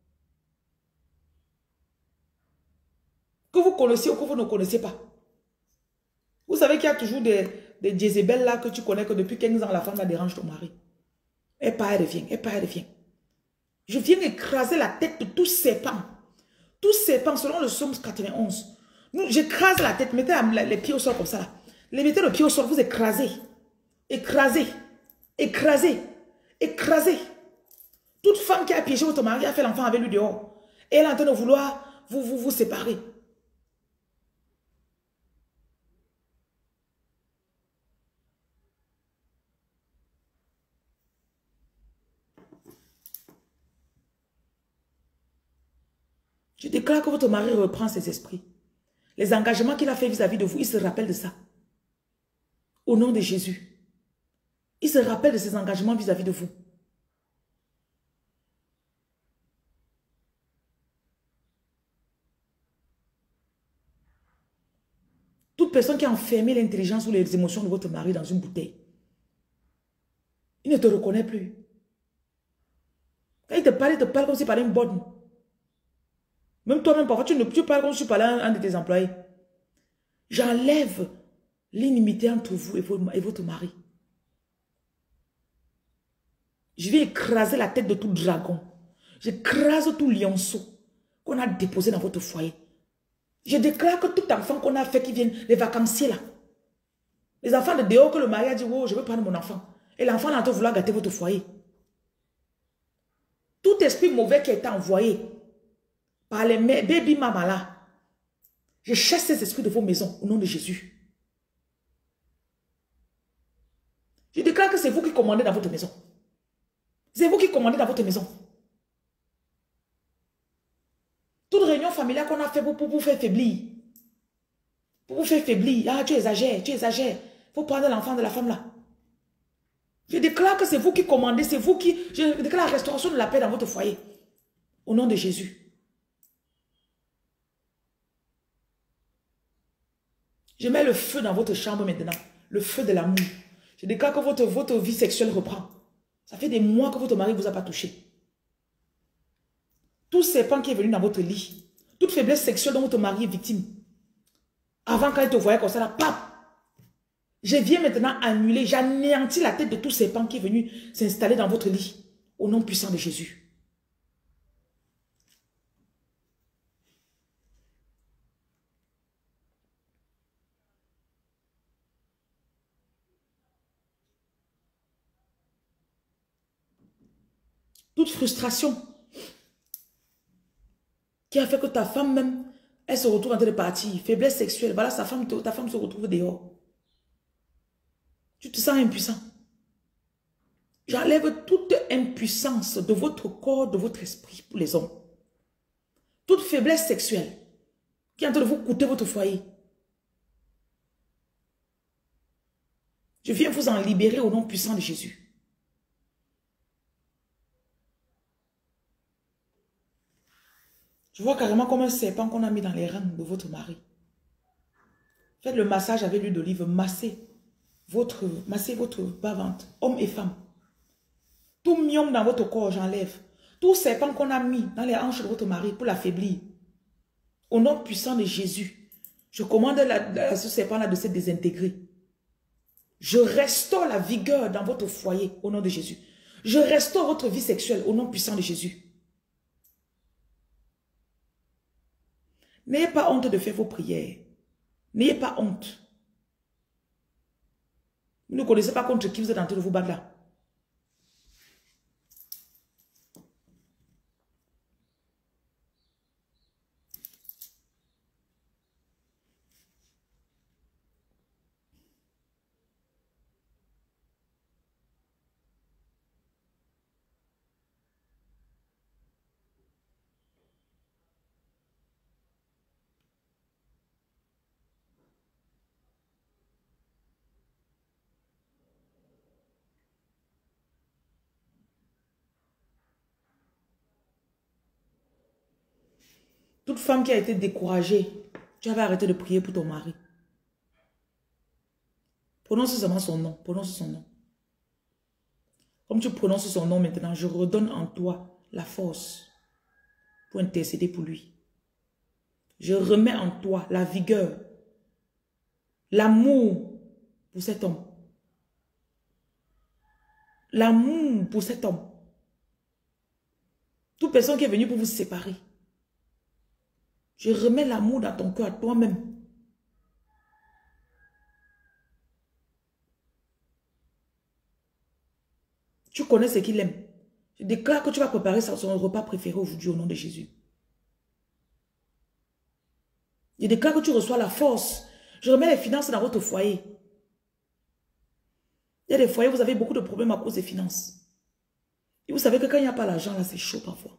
Que vous connaissez ou que vous ne connaissez pas. Vous savez qu'il y a toujours des, des Jézabel là que tu connais que depuis quinze ans, la femme la dérange ton mari. Elle part, elle revient, elle part, elle revient. Je viens écraser la tête de tous serpents. Tous serpents, selon le psaume quatre-vingt-onze. J'écrase la tête, mettez les pieds au sol comme ça. Là. Les mettez le pied au sol, vous écrasez. Écrasez. Écrasez. Écrasez. Toute femme qui a piégé votre mari a fait l'enfant avec lui dehors. Et elle est en train de vouloir vous, vous, vous séparer. Je déclare que votre mari reprend ses esprits. Les engagements qu'il a fait vis-à-vis de vous, il se rappelle de ça. Au nom de Jésus. Il se rappelle de ses engagements vis-à-vis de vous. Toute personne qui a enfermé l'intelligence ou les émotions de votre mari dans une bouteille, il ne te reconnaît plus. Quand il te parle, il te parle comme s'il parlait une bonne. Même toi-même, parfois, tu ne tu parles comme si tu parlais à un de tes employés. J'enlève l'inimité entre vous et votre, et votre mari. Je vais écraser la tête de tout dragon. J'écrase tout lionceau qu'on a déposé dans votre foyer. Je déclare que tout enfant qu'on a fait qui viennent, les vacanciers là, les enfants de dehors que le mari a dit, oh, je veux prendre mon enfant. Et l'enfant est en train de vouloir gâter votre foyer. Tout esprit mauvais qui a été envoyé par les baby mama là, je chasse ces esprits de vos maisons au nom de Jésus. Je déclare que c'est vous qui commandez dans votre maison. C'est vous qui commandez dans votre maison. Toute réunion familiale qu'on a fait pour, pour vous faire faiblir. Pour vous faire faiblir. Ah, tu exagères, tu exagères. Il faut prendre l'enfant de la femme là. Je déclare que c'est vous qui commandez, c'est vous qui... Je déclare la restauration de la paix dans votre foyer. Au nom de Jésus. Je mets le feu dans votre chambre maintenant. Le feu de l'amour. Je déclare que votre, votre vie sexuelle reprend. Ça fait des mois que votre mari ne vous a pas touché. Tout serpent qui est venu dans votre lit, toute faiblesse sexuelle dont votre mari est victime, avant quand il te voyait comme ça, là, pap, je viens maintenant annuler, j'anéantis la tête de tout serpent qui est venu s'installer dans votre lit, au nom puissant de Jésus. Toute frustration qui a fait que ta femme même, elle se retrouve en train de partir. Faiblesse sexuelle, voilà, sa femme, ta femme se retrouve dehors. Tu te sens impuissant. J'enlève toute impuissance de votre corps, de votre esprit pour les hommes. Toute faiblesse sexuelle qui est en train de vous coûter votre foyer. Je viens vous en libérer au nom puissant de Jésus. Je vois carrément comme un serpent qu'on a mis dans les reins de votre mari. Faites le massage avec l'huile d'olive, massez votre, massez votre bas-ventre, homme et femme. Tout myome dans votre corps, j'enlève. Tout serpent qu'on a mis dans les hanches de votre mari pour l'affaiblir. Au nom puissant de Jésus, je commande à ce serpent-là de se désintégrer. Je restaure la vigueur dans votre foyer au nom de Jésus. Je restaure votre vie sexuelle au nom puissant de Jésus. N'ayez pas honte de faire vos prières. N'ayez pas honte. Vous ne connaissez pas contre qui vous êtes en train de vous battre là. Toute femme qui a été découragée, tu avais arrêté de prier pour ton mari. Prononce seulement son nom. Prononce son nom. Comme tu prononces son nom maintenant, je redonne en toi la force pour intercéder pour lui. Je remets en toi la vigueur, l'amour pour cet homme. L'amour pour cet homme. Toute personne qui est venue pour vous séparer. Je remets l'amour dans ton cœur, toi-même. Tu connais ce qu'il aime. Je déclare que tu vas préparer son repas préféré aujourd'hui au nom de Jésus. Je déclare que tu reçois la force. Je remets les finances dans votre foyer. Il y a des foyers où vous avez beaucoup de problèmes à cause des finances. Et vous savez que quand il n'y a pas l'argent, là, c'est chaud parfois.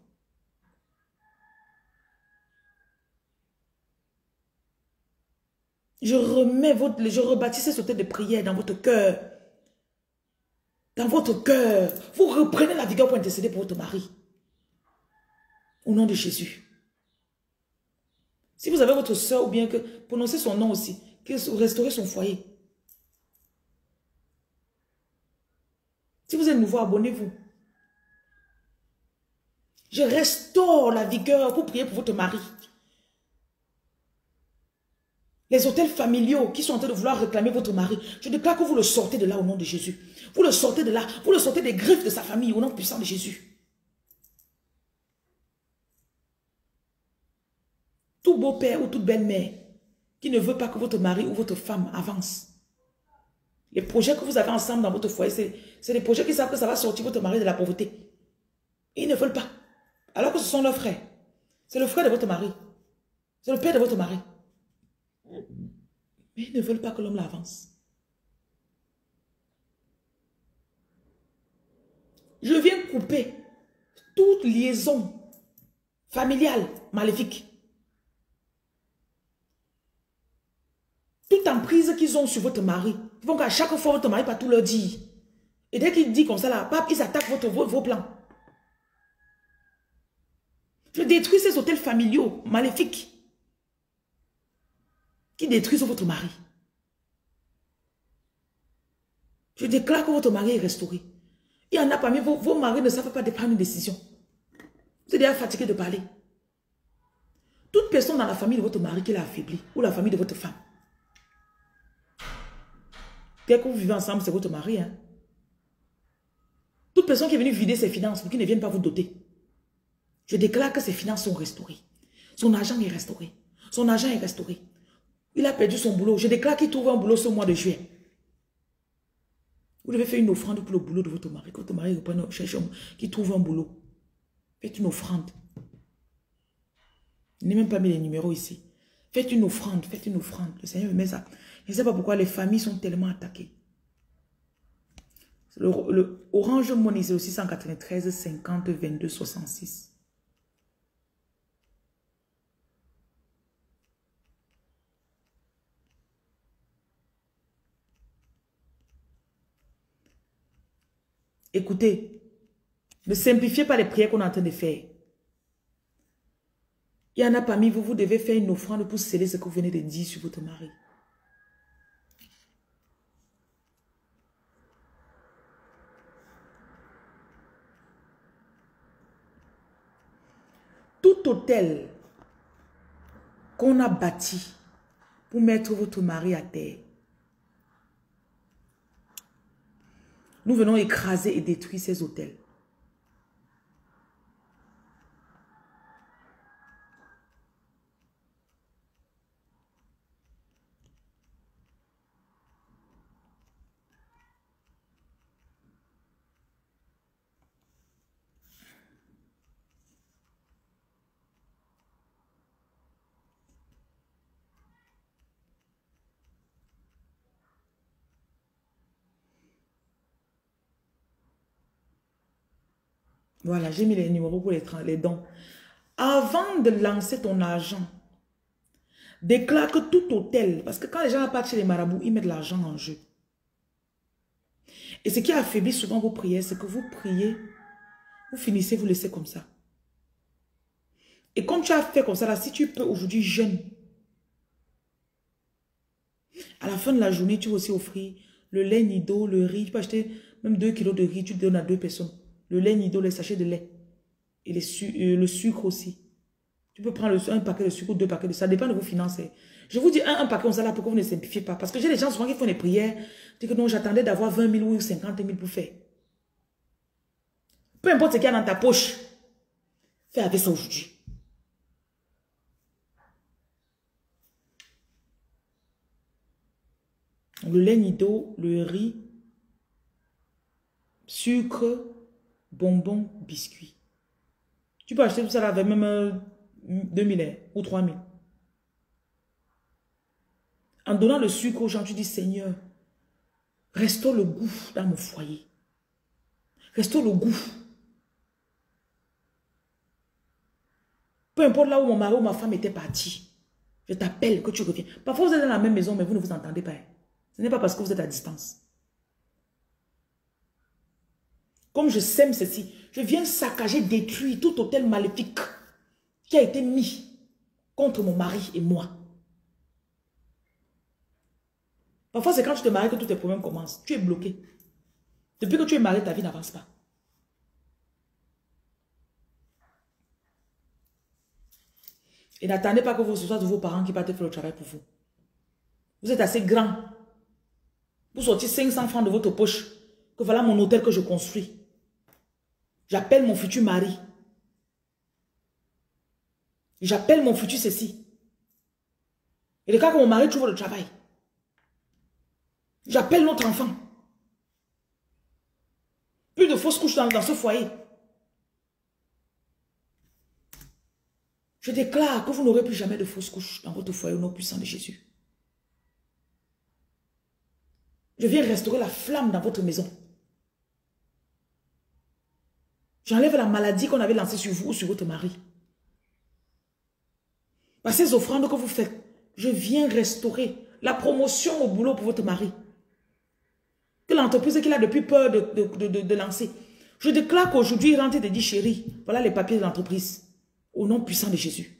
Je remets votre, je rebâtis ce thème de prière dans votre cœur. Dans votre cœur. Vous reprenez la vigueur pour intercéder pour votre mari. Au nom de Jésus. Si vous avez votre soeur ou bien que, prononcez son nom aussi, que restaurez son foyer. Si vous êtes nouveau, abonnez-vous. Je restaure la vigueur pour prier pour votre mari. Les hôtels familiaux qui sont en train de vouloir réclamer votre mari, je déclare que vous le sortez de là au nom de Jésus. Vous le sortez de là, vous le sortez des griffes de sa famille au nom puissant de Jésus. Tout beau-père ou toute belle-mère qui ne veut pas que votre mari ou votre femme avance. Les projets que vous avez ensemble dans votre foyer, c'est des projets qui savent que ça va sortir votre mari de la pauvreté. Ils ne veulent pas. Alors que ce sont leurs frères. C'est le frère de votre mari. C'est le père de votre mari. Mais ils ne veulent pas que l'homme l'avance. Je viens couper toute liaison familiale maléfique. Toute emprise qu'ils ont sur votre mari. Ils vont qu'à chaque fois votre mari pas tout leur dire. Et dès qu'il dit comme ça, là, pape, ils attaquent votre, vos, vos plans. Je détruis ces hôtels familiaux maléfiques qui détruisent votre mari. Je déclare que votre mari est restauré. Il y en a parmi vos, vos maris ne savent pas prendre une décision. Vous êtes déjà fatigué de parler. Toute personne dans la famille de votre mari qui l'a affaibli, ou la famille de votre femme. Dès que vous vivez ensemble, c'est votre mari. Hein? Toute personne qui est venue vider ses finances pour qu'il ne vienne pas vous doter. Je déclare que ses finances sont restaurées. Son argent est restauré. Son argent est restauré. Il a perdu son boulot. Je déclare qu'il trouve un boulot ce mois de juillet. Vous devez faire une offrande pour le boulot de votre mari. Quand votre mari reprenne, cherche un, qu'il trouve un boulot. Faites une offrande. Je n'ai même pas mis les numéros ici. Faites une offrande. Faites une offrande. Le Seigneur me met ça. Je ne sais pas pourquoi les familles sont tellement attaquées. Le, le Orange Money, c'est aussi cent quatre-vingt-treize, cinquante, vingt-deux, soixante-six. Écoutez, ne simplifiez pas les prières qu'on est en train de faire. Il y en a parmi vous, vous devez faire une offrande pour sceller ce que vous venez de dire sur votre mari. Tout hôtel qu'on a bâti pour mettre votre mari à terre, nous venons écraser et détruire ces hôtels. Voilà, j'ai mis les numéros pour les, les dons. Avant de lancer ton argent, déclare que tout hôtel, parce que quand les gens partent chez les marabouts, ils mettent l'argent en jeu. Et ce qui affaiblit souvent vos prières, c'est que vous priez, vous finissez, vous laissez comme ça. Et comme tu as fait comme ça, là, si tu peux aujourd'hui jeûne, à la fin de la journée, tu vas aussi offrir le lait Nido, le riz, tu peux acheter même deux kilos de riz, tu donnes à deux personnes. Le lait Nido, les sachets de lait. Et les su euh, le sucre aussi. Tu peux prendre le, un paquet de sucre ou deux paquets de ça. Ça dépend de vos finances. Je vous dis un, un paquet comme ça là pour que vous ne simplifiez pas. Parce que j'ai des gens souvent qui font des prières. Disent que non, j'attendais d'avoir vingt mille ou cinquante mille pour faire. Peu importe ce qu'il y a dans ta poche. Fais avec ça aujourd'hui. Le lait Nido, le riz, sucre, bonbons, biscuits. Tu peux acheter tout ça là avec même euh, deux mille ou trois mille. En donnant le sucre aux gens, tu dis Seigneur, restaure le goût dans mon foyer. Restaure le goût. Peu importe là où mon mari ou ma femme était parti, je t'appelle que tu reviens. Parfois vous êtes dans la même maison mais vous ne vous entendez pas. Ce n'est pas parce que vous êtes à distance. Comme je sème ceci, je viens saccager, détruire tout hôtel maléfique qui a été mis contre mon mari et moi. Parfois, c'est quand tu te maries que tous tes problèmes commencent. Tu es bloqué. Depuis que tu es marié, ta vie n'avance pas. Et n'attendez pas que ce soit vos parents qui partent faire le travail pour vous. Vous êtes assez grand. Vous sortez cinq cents francs de votre poche. Que voilà mon hôtel que je construis. J'appelle mon futur mari. J'appelle mon futur ceci. Et le cas que mon mari trouve le travail. J'appelle notre enfant. Plus de fausses couches dans, dans ce foyer. Je déclare que vous n'aurez plus jamais de fausses couches dans votre foyer au nom puissant de Jésus. Je viens restaurer la flamme dans votre maison. J'enlève la maladie qu'on avait lancée sur vous ou sur votre mari. Par ces offrandes que vous faites, je viens restaurer la promotion au boulot pour votre mari. Que l'entreprise qu'il a depuis peur de, de, de, de, de lancer. Je déclare qu'aujourd'hui, il rentre et te dit, chérie, voilà les papiers de l'entreprise. Au nom puissant de Jésus.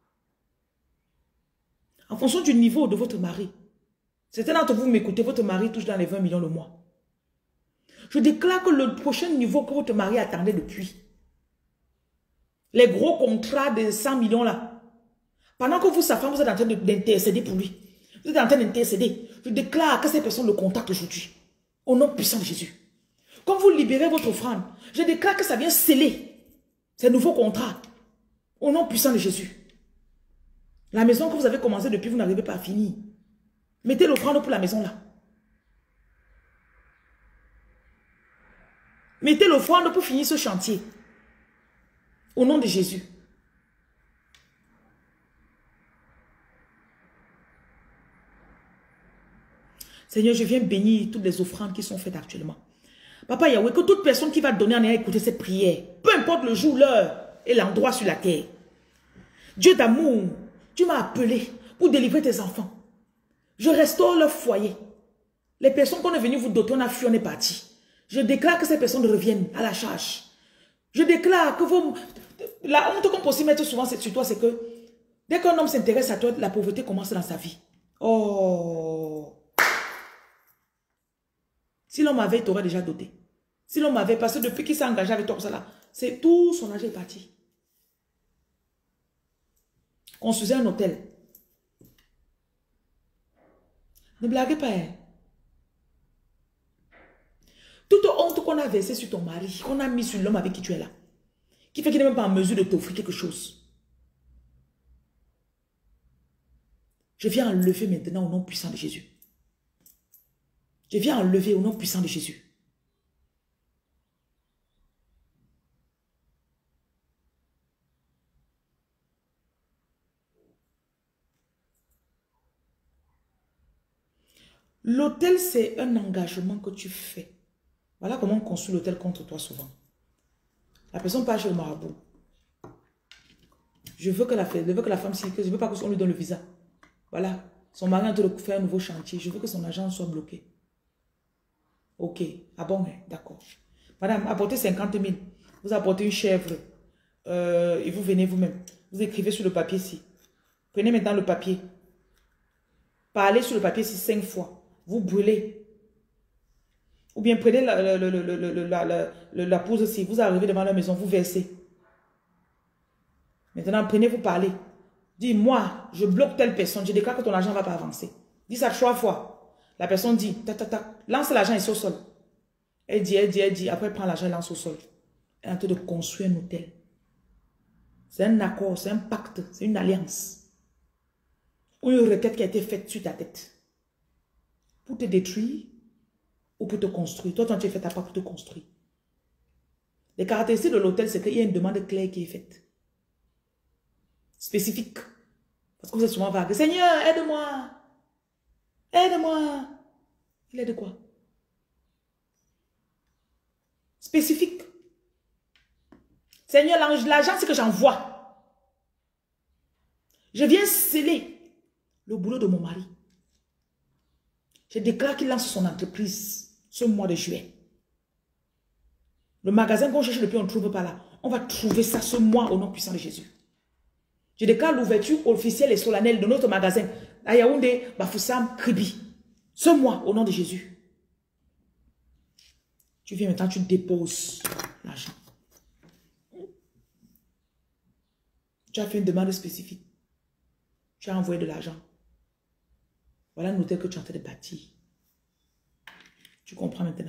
En fonction du niveau de votre mari. Certains d'entre vous m'écoutez, votre mari touche dans les vingt millions le mois. Je déclare que le prochain niveau que votre mari attendait depuis, les gros contrats de cent millions là, pendant que vous, sa femme, vous êtes en train d'intercéder pour lui, vous êtes en train d'intercéder, je déclare que ces personnes le contactent aujourd'hui, au nom puissant de Jésus. Comme vous libérez votre offrande, je déclare que ça vient sceller ces nouveaux contrats, au nom puissant de Jésus. La maison que vous avez commencé depuis, vous n'arrivez pas à finir. Mettez l'offrande pour la maison là. Mettez l'offrande pour finir ce chantier. Au nom de Jésus. Seigneur, je viens bénir toutes les offrandes qui sont faites actuellement. Papa Yahweh, que toute personne qui va donner en ayant écouté cette prière, peu importe le jour, l'heure et l'endroit sur la terre, Dieu d'amour, tu m'as appelé pour délivrer tes enfants. Je restaure leur foyer. Les personnes qu'on est venu vous doter, on a fui, on est parti. Je déclare que ces personnes reviennent à la charge. Je déclare que vous... La honte qu'on peut aussi mettre souvent sur toi, c'est que Dès qu'un homme s'intéresse à toi, la pauvreté commence dans sa vie. Oh! Si l'homme avait, il t'aurait déjà doté. Si l'homme avait, parce que depuis qu'il s'est engagé avec toi, ça là, c'est tout son argent est parti. Construisez un hôtel. Ne blaguez pas. Hein. Toute honte qu'on a versée sur ton mari, qu'on a mis sur l'homme avec qui tu es là, qui fait qu'il n'est même pas en mesure de t'offrir quelque chose. Je viens enlever maintenant au nom puissant de Jésus. Je viens enlever au nom puissant de Jésus. L'hôtel, c'est un engagement que tu fais. Voilà comment on construit l'hôtel contre toi souvent. La personne part chez le marabout. Je veux que la, je veux que la femme s'y que je veux pas qu'on lui donne le visa. Voilà. Son mari est en train de faire un nouveau chantier. Je veux que son argent soit bloqué. Ok. Ah bon, d'accord. Madame, apportez cinquante mille. Vous apportez une chèvre. Euh, et vous venez vous-même. Vous écrivez sur le papier ici. Prenez maintenant le papier. Parlez sur le papier ici cinq fois. Vous brûlez. Ou bien prenez la, la, la, la, la, la, la, la pause ici. Vous arrivez devant la maison, vous versez. Maintenant, prenez, vous parlez. Dis, moi, je bloque telle personne. Je déclare que ton argent ne va pas avancer. Dis ça trois fois. La personne dit, ta, ta, ta, lance l'argent ici au sol. Elle dit, elle dit, elle dit. Après, elle prend l'argent et lance au sol. Elle est en train de construire un hôtel. C'est un accord, c'est un pacte, c'est une alliance. Ou une requête qui a été faite sur ta tête. Pour te détruire ou pour te construire. Toi, toi tu es fait ta part pour te construire. Les caractéristiques de l'hôtel, c'est qu'il y a une demande claire qui est faite. Spécifique. Parce que vous êtes souvent vague. Seigneur, aide-moi. Aide-moi. Il aide quoi? Spécifique. Seigneur, l'argent, c'est que j'envoie. Je viens sceller le boulot de mon mari. Je déclare qu'il lance son entreprise ce mois de juillet. Le magasin qu'on cherche depuis, on ne trouve pas là. On va trouver ça ce mois au nom puissant de Jésus. Je déclare l'ouverture officielle et solennelle de notre magasin à Yaoundé, Bafoussam, Kribi. Ce mois au nom de Jésus. Tu viens maintenant, tu déposes l'argent. Tu as fait une demande spécifique. Tu as envoyé de l'argent. Voilà un hôtel que tu es en train de bâtir. Tu comprends maintenant.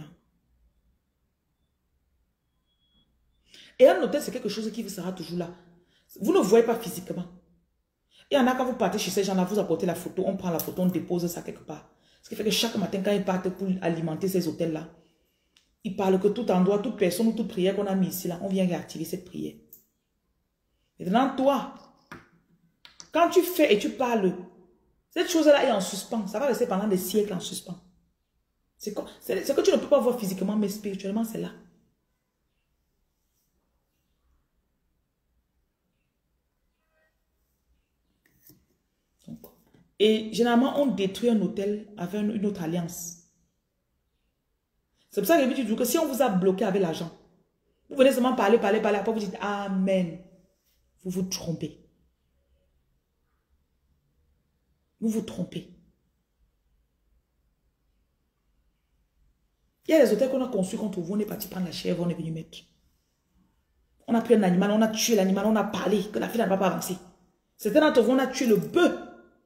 Et un hôtel, c'est quelque chose qui vous sera toujours là. Vous ne le voyez pas physiquement. Il y en a quand vous partez chez ces gens-là, vous apportez la photo, on prend la photo, on dépose ça quelque part. Ce qui fait que chaque matin, quand ils partent pour alimenter ces hôtels-là, ils parlent que tout endroit, toute personne ou toute prière qu'on a mis ici, là, on vient réactiver cette prière. Maintenant, toi, quand tu fais et tu parles, cette chose-là est en suspens. Ça va rester pendant des siècles en suspens. C'est ce que tu ne peux pas voir physiquement, mais spirituellement, c'est là. Donc, et généralement, on détruit un hôtel avec une autre alliance. C'est pour ça que je dis que si on vous a bloqué avec l'argent, vous venez seulement parler, parler, parler, après vous dites Amen. Vous vous trompez. Vous vous trompez. Il y a des hôtels qu'on a construits contre vous, on est parti prendre la chèvre, on est venu mettre. On a pris un animal, on a tué l'animal, on a parlé, que la fille n'a pas avancé. Certains d'entre vous, on a tué le bœuf.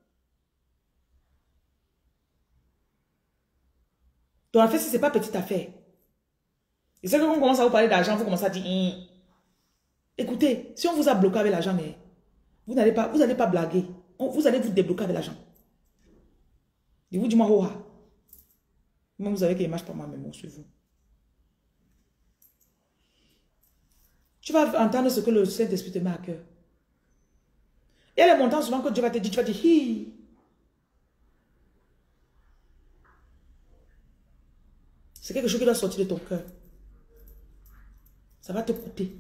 Donc en fait, si ce n'est pas petite affaire. Et c'est que quand on commence à vous parler d'argent, vous commencez à dire, Hum. Écoutez, si on vous a bloqué avec l'argent, mais vous n'allez pas, vous n'allez pas blaguer. On, vous allez vous débloquer avec l'argent. Et vous dites, moi, oh, ah. Même vous savez qu'il ne marche pas moi, mais moi, sur vous. Tu vas entendre ce que le Saint-Esprit te met à cœur. Il y a les montants souvent que Dieu va te dire, tu vas dire, hi. C'est quelque chose qui doit sortir de ton cœur. Ça va te coûter.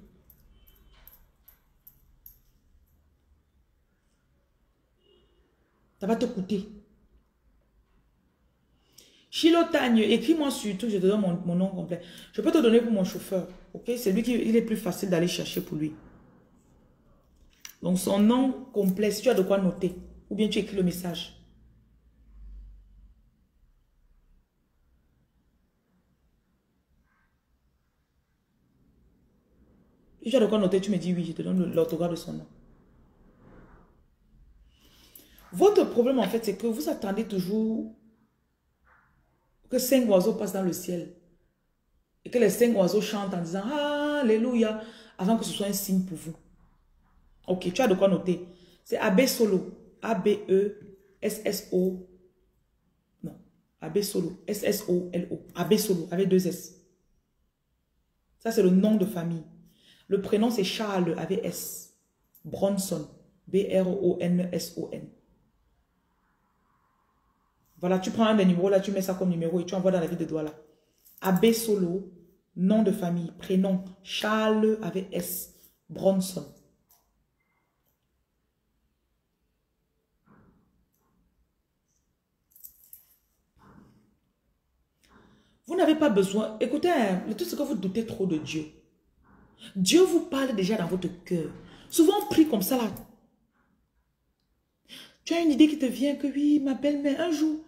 Ça va te coûter. Chilotagne, écris-moi surtout, je te donne mon, mon nom complet. Je peux te donner pour mon chauffeur. Ok, c'est lui qui il est plus facile d'aller chercher pour lui. Donc son nom complet, si tu as de quoi noter, ou bien tu écris le message. Si tu as de quoi noter, tu me dis oui, je te donne l'orthographe de son nom. Votre problème en fait, c'est que vous attendez toujours que cinq oiseaux passent dans le ciel. Et que les cinq oiseaux chantent en disant Alléluia, avant que ce soit un signe pour vous. Ok, tu as de quoi noter. C'est Abbé Solo. A B E S S O. Non. Abbé Solo. S S O L O. Abbé Solo avec deux S. Ça, c'est le nom de famille. Le prénom, c'est Charles avec S. Bronson. B R O N S O N. Voilà, tu prends un des numéros là, tu mets ça comme numéro et tu envoies dans la vie de doigt là. Abbé Solo, nom de famille, prénom, Charles avec S. Bronson. Vous n'avez pas besoin, écoutez, le tout c'est que vous doutez trop de Dieu. Dieu vous parle déjà dans votre cœur. Souvent on prie comme ça là. Tu as une idée qui te vient que oui, ma belle-mère, un jour.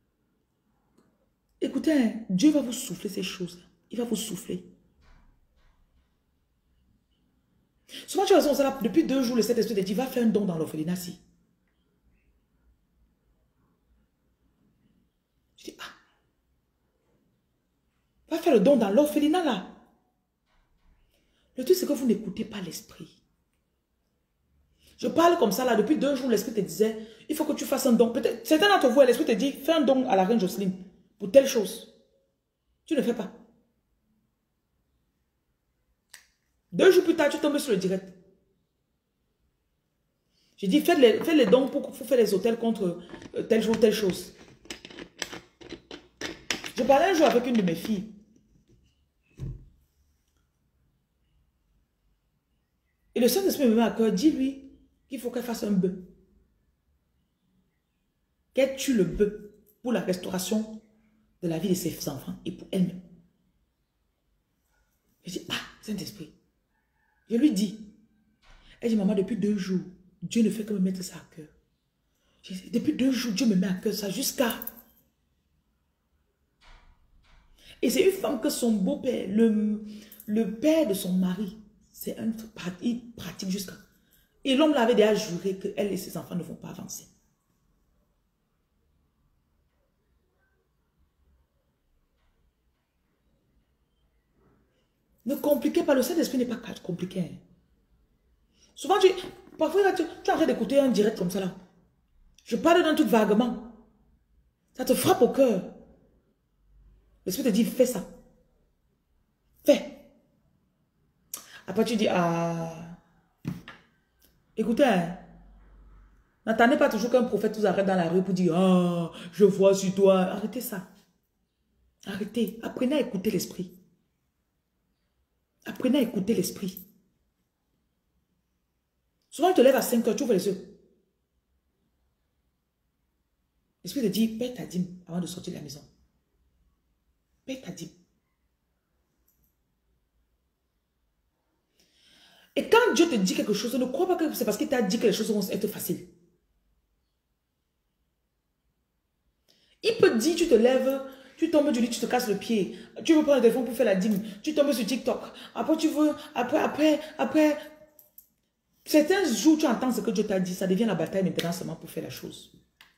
Écoutez, Dieu va vous souffler ces choses-là. Il va vous souffler. Souvent tu as raison, ça là, depuis deux jours, le Saint-Esprit te dit, va faire un don dans l'orphelinat. Si. Je dis, ah. Va faire le don dans l'orphelinat là. Le truc c'est que vous n'écoutez pas l'esprit. Je parle comme ça là, depuis deux jours, l'esprit te disait, il faut que tu fasses un don. Peut-être, certains d'entre vous, l'esprit te dit, fais un don à la reine Jocelyne pour telle chose. Tu ne fais pas. Deux jours plus tard, tu tombes sur le direct. J'ai dit, faites les, faites les dons pour, pour faire les hôtels contre euh, telle chose, telle chose. Je parlais un jour avec une de mes filles. Et le Saint-Esprit me met à cœur, dis-lui qu'il faut qu'elle fasse un bœuf. Qu'elle tue le bœuf pour la restauration de la vie de ses enfants et pour elle-même. Je dis, ah, Saint-Esprit. Je lui dis, elle dit, maman, depuis deux jours, Dieu ne fait que me mettre ça à cœur. Je dis, depuis deux jours, Dieu me met à cœur ça jusqu'à... Et c'est une femme que son beau-père, le, le père de son mari, c'est un il pratique jusqu'à... Et l'homme l'avait déjà juré qu'elle et ses enfants ne vont pas avancer. Ne compliquez pas, le Saint-Esprit n'est pas compliqué. Hein. Souvent, tu, parfois, tu, tu arrêtes d'écouter un direct comme ça là. Je parle d'un truc vaguement. Ça te frappe au cœur. L'Esprit te dit, fais ça. Fais. Après, tu dis, ah... Écoutez, hein, n'attendez pas toujours qu'un prophète vous arrête dans la rue pour dire, ah, je vois sur toi. Arrêtez ça. Arrêtez. Apprenez à écouter l'Esprit. Apprenez à écouter l'Esprit. Souvent, tu te lèves à cinq heures, tu ouvres les yeux. L'Esprit te dit, paie ta dîme avant de sortir de la maison. Paie ta dîme. Et quand Dieu te dit quelque chose, ne crois pas que c'est parce qu'il t'a dit que les choses vont être faciles. Il peut dire, tu te lèves, tu tombes du lit, tu te casses le pied. Tu veux prendre le téléphone pour faire la dîme. Tu tombes sur TikTok. Après, tu veux, après, après, après. Certains jours, tu entends ce que Dieu t'a dit. Ça devient la bataille maintenant seulement pour faire la chose.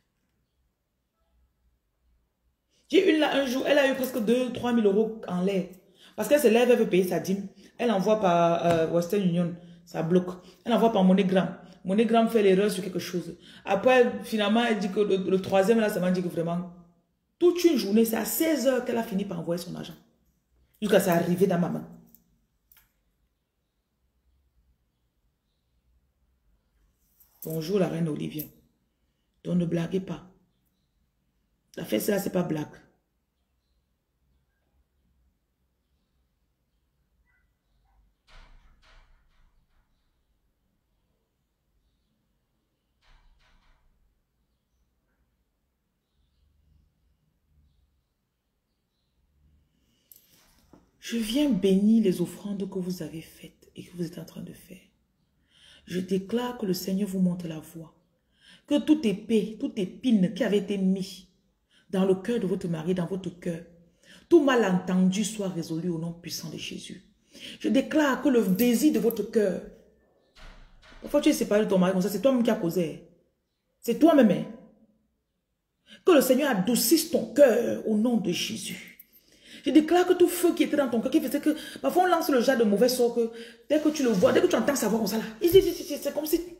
J'ai une là, un jour, elle a eu presque deux, trois mille euros en l'air. Parce qu'elle se lève, elle veut payer sa dîme. Elle envoie par euh, Western Union, ça bloque. Elle envoie par MoneyGram. MoneyGram fait l'erreur sur quelque chose. Après, finalement, elle dit que le, le troisième, là, ça m'a dit que vraiment, toute une journée, c'est à seize heures qu'elle a fini par envoyer son argent. Jusqu'à ça arriver dans ma main. Bonjour, la reine Olivia. Donc, ne blaguez pas. La fête, là, c'est pas blague. Je viens bénir les offrandes que vous avez faites et que vous êtes en train de faire. Je déclare que le Seigneur vous montre la voie. Que toute épée, toute épine qui avait été mise dans le cœur de votre mari, dans votre cœur, tout malentendu soit résolu au nom puissant de Jésus. Je déclare que le désir de votre cœur, parfois tu es séparé de ton mari comme ça, c'est toi-même qui as causé. C'est toi-même. Hein? Que le Seigneur adoucisse ton cœur au nom de Jésus. Je déclare que tout feu qui était dans ton cœur, qui faisait que, parfois on lance le genre de mauvais sort que, dès que tu le vois, dès que tu entends sa voix comme ça là, c'est comme si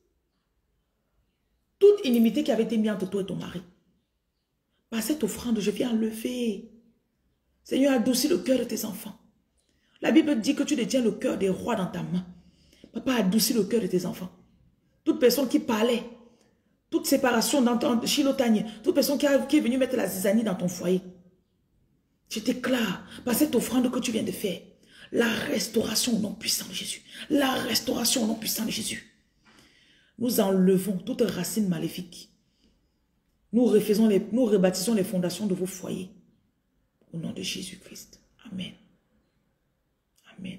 toute inimité qui avait été mise entre toi et ton mari, par cette offrande, je viens enlever. Seigneur, adoucis le cœur de tes enfants. La Bible dit que tu détiens le cœur des rois dans ta main. Papa, adoucis le cœur de tes enfants. Toute personne qui parlait, toute séparation dans ton chilotagne, toute personne qui, a, qui est venue mettre la zizanie dans ton foyer, je déclare, par cette offrande que tu viens de faire, la restauration au nom puissant de Jésus. La restauration au nom puissant de Jésus. Nous enlevons toute racine maléfique. Nous refaisons les, nous rebâtissons les fondations de vos foyers. Au nom de Jésus-Christ. Amen. Amen.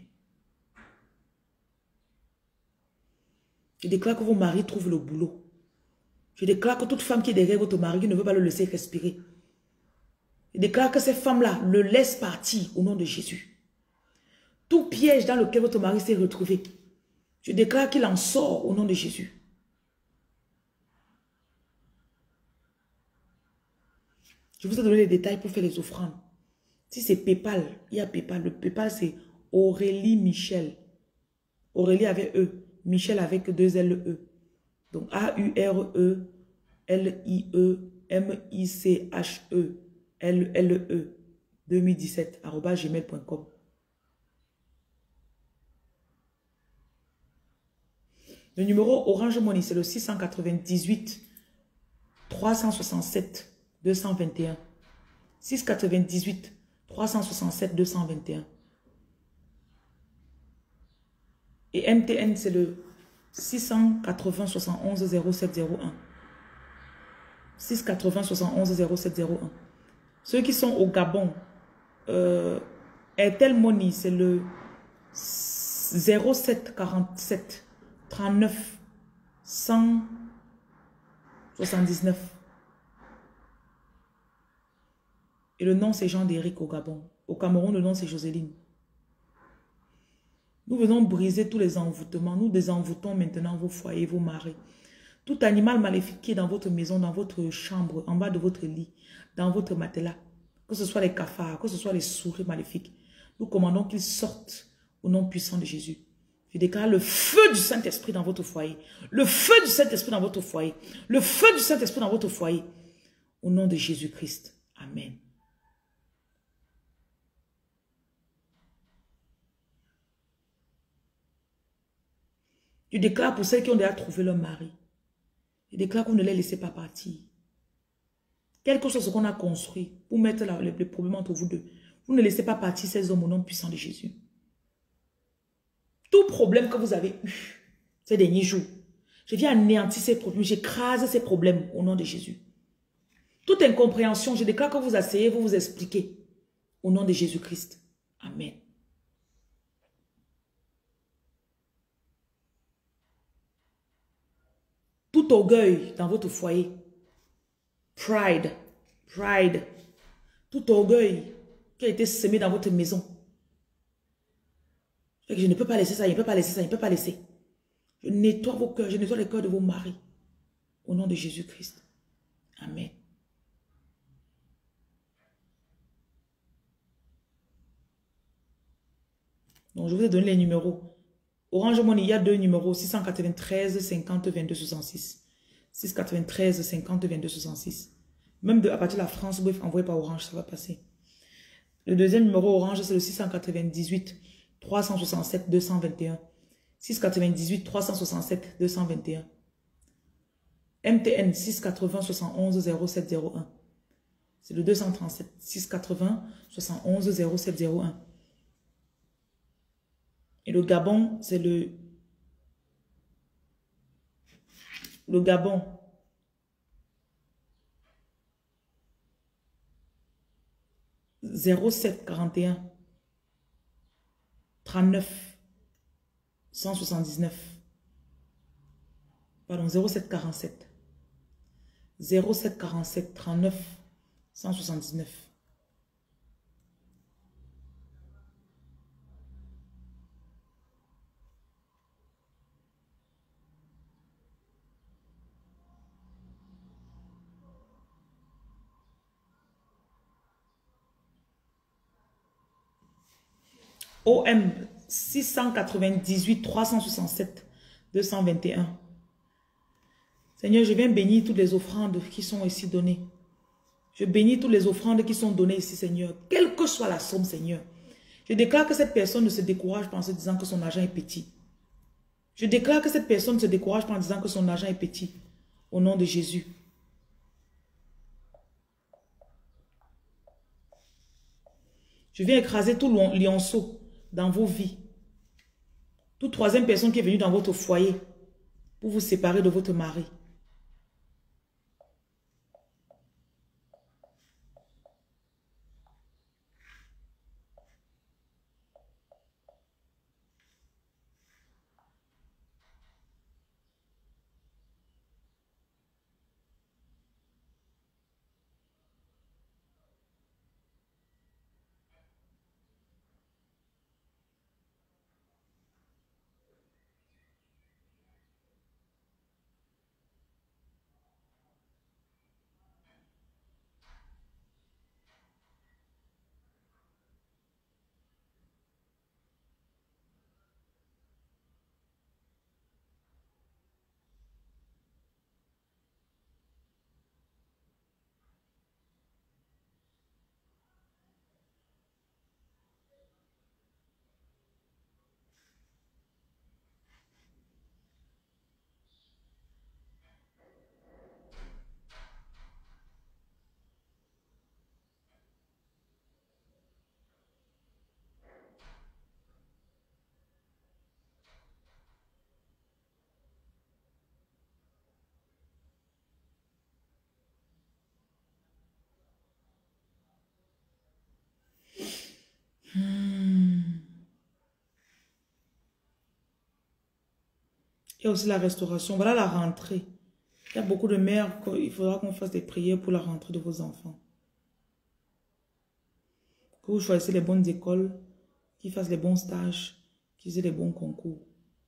Je déclare que vos maris trouvent le boulot. Je déclare que toute femme qui est derrière votre mari, qui ne veut pas le laisser respirer, je déclare que ces femmes-là le laissent partir au nom de Jésus. Tout piège dans lequel votre mari s'est retrouvé, je déclare qu'il en sort au nom de Jésus. Je vous ai donné les détails pour faire les offrandes. Si c'est PayPal, il y a PayPal. Le PayPal, c'est Aurélie Michel. Aurélie avec E. Michel avec deux L E. Donc A U R E L I E M I C H E L L E deux mille dix-sept arobase gmail point com. Le numéro Orange Money, c'est le six cent quatre-vingt-dix-huit trois cent soixante-sept deux cent vingt et un. six cent quatre-vingt-dix-huit trois cent soixante-sept deux cent vingt et un. Et M T N, c'est le six cent quatre-vingts soixante-onze zéro sept zéro un. six cent quatre-vingts soixante-onze zéro sept zéro un. Ceux qui sont au Gabon, euh, Airtel Money, c'est le zéro sept quarante-sept trente-neuf cent soixante-dix-neuf. Et le nom, c'est Jean-Déric au Gabon. Au Cameroun, le nom, c'est Joséline. Nous venons briser tous les envoûtements. Nous désenvoûtons maintenant vos foyers, vos maris. Tout animal maléfique qui est dans votre maison, dans votre chambre, en bas de votre lit, dans votre matelas, que ce soit les cafards, que ce soit les souris maléfiques, nous commandons qu'ils sortent au nom puissant de Jésus. Je déclare le feu du Saint-Esprit dans votre foyer. Le feu du Saint-Esprit dans votre foyer. Le feu du Saint-Esprit dans votre foyer. Au nom de Jésus-Christ. Amen. Je déclare pour celles qui ont déjà trouvé leur mari. Je déclare que vous ne les laissez pas partir. Quel que soit ce qu'on a construit pour mettre la, les, les problèmes entre vous deux, vous ne laissez pas partir ces hommes au nom puissant de Jésus. Tout problème que vous avez eu ces derniers jours, je viens anéantir ces problèmes, j'écrase ces problèmes au nom de Jésus. Toute incompréhension, je déclare que vous asseyez, vous vous expliquez au nom de Jésus-Christ. Amen. Tout orgueil dans votre foyer, pride, pride, tout orgueil qui a été semé dans votre maison. Je ne peux pas laisser ça, je ne peux pas laisser ça, je ne peux pas laisser. Je nettoie vos cœurs, je nettoie les cœurs de vos maris. Au nom de Jésus-Christ. Amen. Donc, je vous ai donné les numéros. Orange Money, il y a deux numéros, six cent quatre-vingt-treize cinquante vingt-deux soixante-six. six cent quatre-vingt-treize cinquante vingt-deux soixante-six. Même de, à partir de la France, vous pouvez envoyer par Orange, ça va passer. Le deuxième numéro Orange, c'est le six cent quatre-vingt-dix-huit trois cent soixante-sept deux cent vingt et un. six cent quatre-vingt-dix-huit trois cent soixante-sept deux cent vingt et un. M T N six cent quatre-vingts soixante-onze zéro sept zéro un. C'est le deux cent trente-sept six cent quatre-vingts soixante-onze zéro sept zéro un. Et le Gabon, c'est le... Le Gabon. zéro sept quarante et un. trente-neuf cent soixante-dix-neuf. Pardon, zéro sept quarante-sept. zéro sept quarante-sept trente-neuf cent soixante-dix-neuf. O M six cent quatre-vingt-dix-huit trois cent soixante-sept deux cent vingt et un. Seigneur, je viens bénir toutes les offrandes qui sont ici données. Je bénis toutes les offrandes qui sont données ici, Seigneur. Quelle que soit la somme, Seigneur. Je déclare que cette personne ne se décourage pas en se disant que son argent est petit. Je déclare que cette personne ne se décourage pas en disant que son argent est petit. Au nom de Jésus. Je viens écraser tout lionceau dans vos vies. Toute troisième personne qui est venue dans votre foyer pour vous séparer de votre mari. Hmm. Il y a aussi la restauration. Voilà la rentrée. Il y a beaucoup de mères, il faudra qu'on fasse des prières pour la rentrée de vos enfants. Que vous choisissez les bonnes écoles, qu'ils fassent les bons stages, qu'ils aient les bons concours.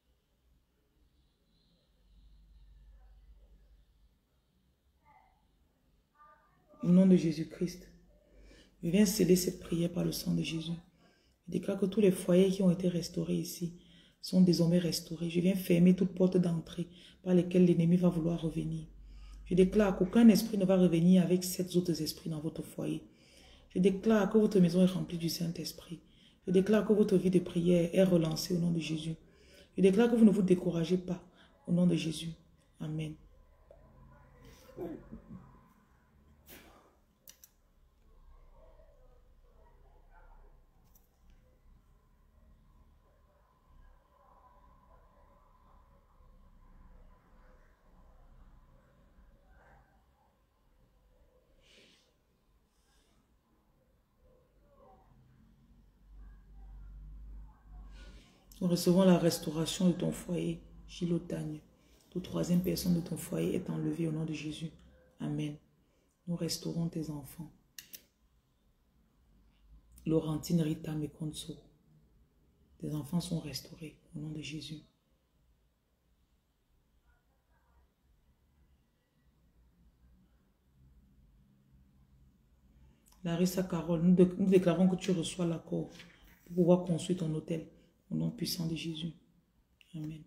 Au nom de Jésus-Christ, je viens sceller cette prière par le sang de Jésus. Je déclare que tous les foyers qui ont été restaurés ici sont désormais restaurés. Je viens fermer toute porte d'entrée par lesquelles l'ennemi va vouloir revenir. Je déclare qu'aucun esprit ne va revenir avec sept autres esprits dans votre foyer. Je déclare que votre maison est remplie du Saint-Esprit. Je déclare que votre vie de prière est relancée au nom de Jésus. Je déclare que vous ne vous découragez pas au nom de Jésus. Amen. Nous recevons la restauration de ton foyer, Gilotagne. Toute troisième personne de ton foyer est enlevée au nom de Jésus. Amen. Nous restaurons tes enfants. Laurentine Rita Mekonso. Tes enfants sont restaurés au nom de Jésus. Larissa Carole, nous, nous déclarons que tu reçois l'accord pour pouvoir construire ton hôtel au nom puissant de Jésus. Amen.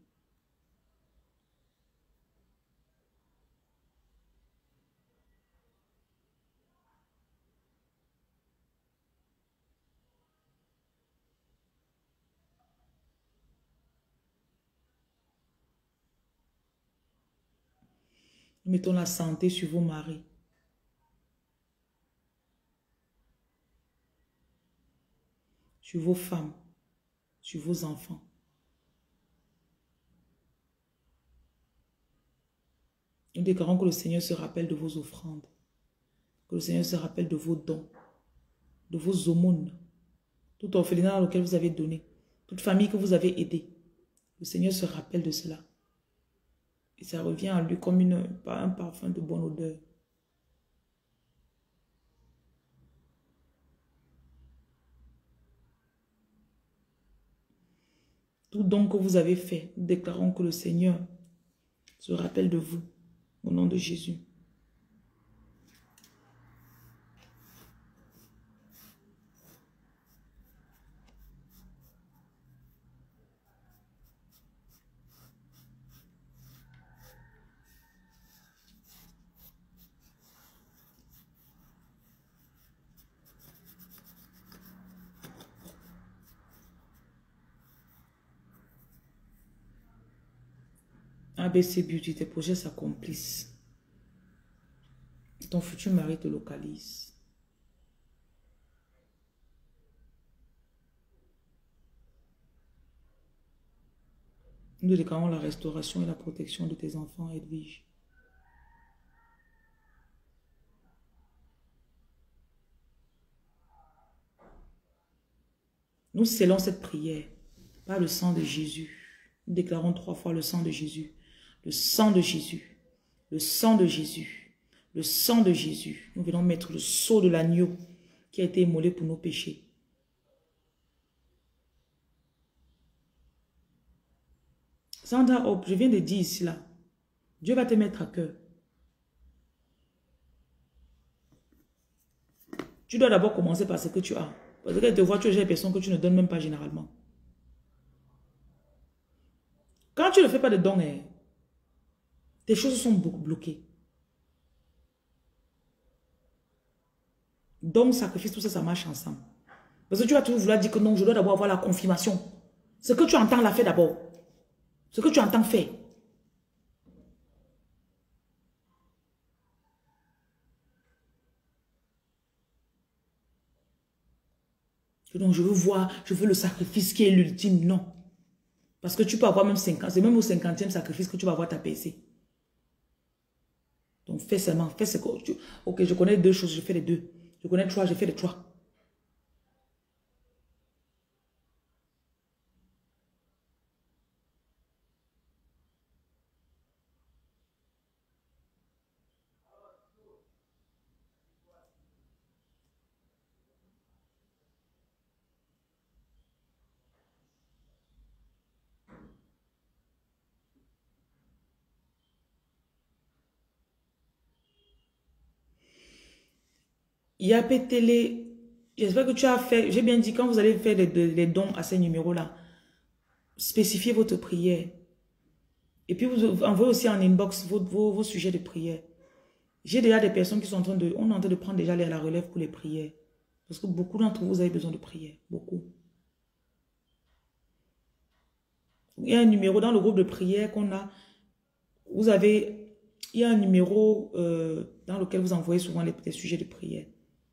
Nous mettons la santé sur vos maris. Sur vos femmes. Sur vos enfants. Nous déclarons que le Seigneur se rappelle de vos offrandes. Que le Seigneur se rappelle de vos dons. De vos aumônes. Tout orphelinat dans lequel vous avez donné. Toute famille que vous avez aidée. Le Seigneur se rappelle de cela. Et ça revient à lui comme une, un parfum de bonne odeur. Tout don que vous avez fait, nous déclarons que le Seigneur se rappelle de vous, au nom de Jésus. A B C Beauty, tes projets s'accomplissent. Ton futur mari te localise. Nous déclarons la restauration et la protection de tes enfants, Edwige. Nous scellons cette prière par le sang de Jésus. Nous déclarons trois fois le sang de Jésus. Le sang de Jésus. Le sang de Jésus. Le sang de Jésus. Nous venons mettre le sceau de l'agneau qui a été immolé pour nos péchés. Sandra Hope, je viens de dire ici là. Dieu va te mettre à cœur. Tu dois d'abord commencer par ce que tu as. Parce que te vois, tu as des personnes que tu ne donnes même pas généralement. Quand tu ne fais pas de dons, eh, tes choses sont bloquées. Don, sacrifice, tout ça, ça marche ensemble. Parce que tu vas toujours vouloir dire que non, je dois d'abord avoir la confirmation. Ce que tu entends, la fait d'abord. Ce que tu entends, fait. Donc, je veux voir, je veux le sacrifice qui est l'ultime. Non. Parce que tu peux avoir même cinquante. C'est même au cinquantième sacrifice que tu vas avoir ta P C. Donc, fais seulement. Fais ce que tu... Ok, je connais deux choses, je fais les deux. Je connais trois, je fais les trois. I A P Télé, j'espère que tu as fait, j'ai bien dit, quand vous allez faire les, les dons à ces numéros-là, spécifiez votre prière. Et puis, vous envoyez aussi en inbox vos, vos, vos sujets de prière. J'ai déjà des personnes qui sont en train de, on est en train de prendre déjà la relève pour les prières. Parce que beaucoup d'entre vous avez besoin de prière. Beaucoup. Il y a un numéro dans le groupe de prière qu'on a. Vous avez, il y a un numéro euh, dans lequel vous envoyez souvent les, les sujets de prière.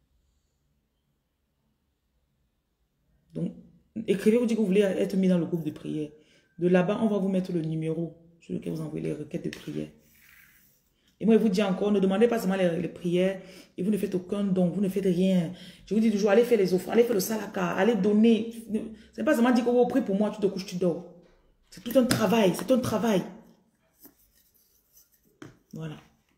Donc, écrivez-vous, dites que vous voulez être mis dans le groupe de prière. De là-bas, on va vous mettre le numéro sur lequel vous envoyez les requêtes de prière. Et moi, je vous dis encore, ne demandez pas seulement les, les prières et vous ne faites aucun don, vous ne faites rien. Je vous dis toujours, allez faire les offres, allez faire le salaka, allez donner. Ce n'est pas seulement dire que vous priez pour moi, tu te couches, tu dors. C'est tout un travail, c'est un travail. Voilà.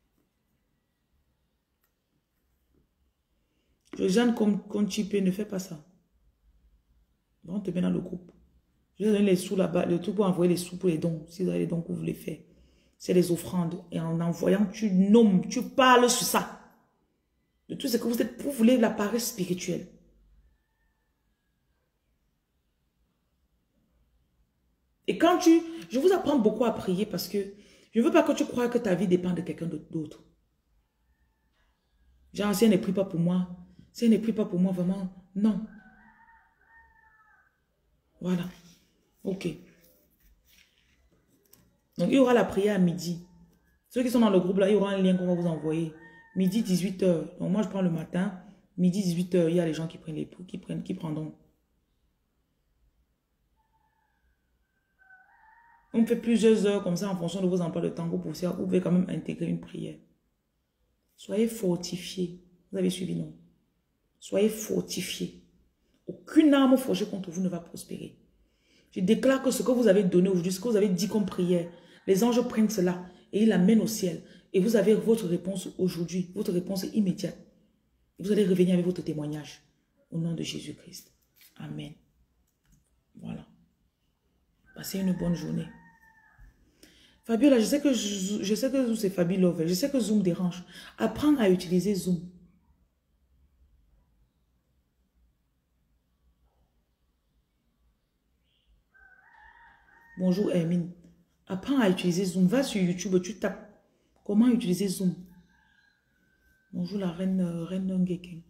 Jeanne, comme, comme tu peux, ne fais pas ça. On te met dans le groupe. Je vais donner les sous là-bas, le truc pour envoyer les sous pour les dons, si vous avez les dons que vous voulez faire. C'est les offrandes. Et en envoyant, tu nommes, tu parles sur ça. De tout ce que vous êtes, vous voulez la paresse spirituelle. Et quand tu... Je vous apprends beaucoup à prier parce que je ne veux pas que tu crois que ta vie dépend de quelqu'un d'autre. Genre, si elle ne prie pas pour moi, si elle ne prie pas pour moi, vraiment, non. Voilà. Ok. Donc, il y aura la prière à midi. Ceux qui sont dans le groupe, là, il y aura un lien qu'on va vous envoyer. Midi, dix-huit heures. Donc, moi, je prends le matin. Midi, dix-huit heures, il y a les gens qui prennent les qui prennent, qui prendront. On fait plusieurs heures comme ça en fonction de vos emplois de temps. Vous pouvez, vous pouvez quand même intégrer une prière. Soyez fortifiés. Vous avez suivi, non? Soyez fortifiés. Aucune arme forgée contre vous ne va prospérer. Je déclare que ce que vous avez donné aujourd'hui, ce que vous avez dit comme prière, les anges prennent cela et il l'amène au ciel. Et vous avez votre réponse aujourd'hui, votre réponse est immédiate. Et vous allez revenir avec votre témoignage. Au nom de Jésus-Christ. Amen. Voilà. Passez une bonne journée. Fabiola, je sais que, je, je sais que c'est Fabi Love. Je sais que Zoom dérange. Apprends à utiliser Zoom. Bonjour Hermine. Apprends à utiliser Zoom. Va sur YouTube, tu tapes comment utiliser Zoom. Bonjour la reine, euh, reine Ngeken.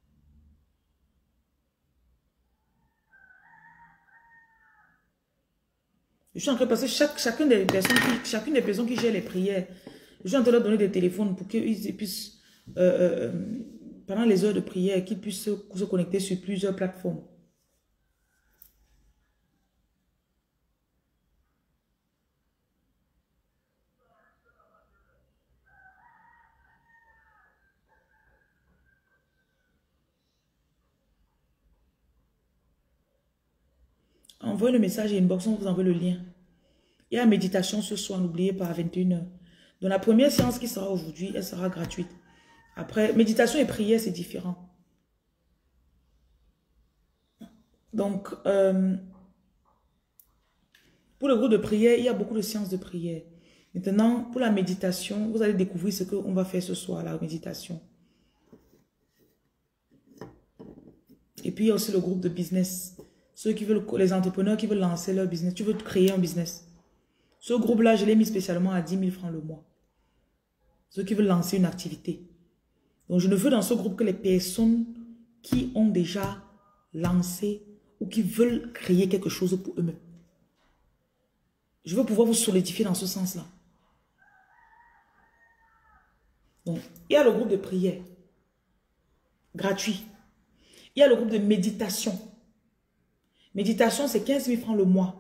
Je suis en train de passer chaque, chacune, des personnes qui, chacune des personnes qui gèrent les prières. Je suis en train de leur donner des téléphones pour qu'ils puissent, euh, euh, pendant les heures de prière, qu'ils puissent se, se connecter sur plusieurs plateformes. Envoyez le message et inbox, on vous envoie le lien. Il y a la méditation ce soir, n'oubliez pas, à vingt et une heures. Dans la première séance qui sera aujourd'hui, elle sera gratuite. Après, méditation et prière, c'est différent. Donc, euh, pour le groupe de prière, il y a beaucoup de séances de prière. Maintenant, pour la méditation, vous allez découvrir ce qu'on va faire ce soir, la méditation. Et puis, il y a aussi le groupe de business. Ceux qui veulent, les entrepreneurs qui veulent lancer leur business. Tu veux créer un business. Ce groupe-là, je l'ai mis spécialement à dix mille francs le mois. Ceux qui veulent lancer une activité. Donc, je ne veux dans ce groupe que les personnes qui ont déjà lancé ou qui veulent créer quelque chose pour eux-mêmes. Je veux pouvoir vous solidifier dans ce sens-là. Donc, il y a le groupe de prière gratuit. Il y a le groupe de méditation. Méditation, c'est quinze mille francs le mois.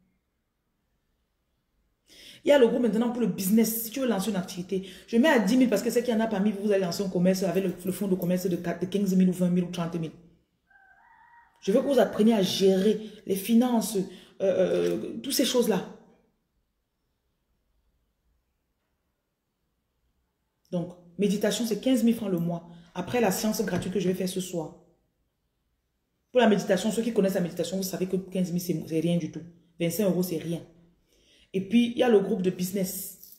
Il y a le groupe maintenant pour le business. Si tu veux lancer une activité, je mets à dix mille parce que c'est qu'il y en a parmi vous, vous allez lancer un commerce avec le, le fonds de commerce de, de quinze mille ou vingt mille ou trente mille. Je veux que vous appreniez à gérer les finances, euh, euh, toutes ces choses-là. Donc, méditation, c'est quinze mille francs le mois. Après la séance gratuite que je vais faire ce soir. Pour la méditation, ceux qui connaissent la méditation, vous savez que quinze mille, c'est rien du tout. vingt-cinq euros, c'est rien. Et puis, il y a le groupe de business.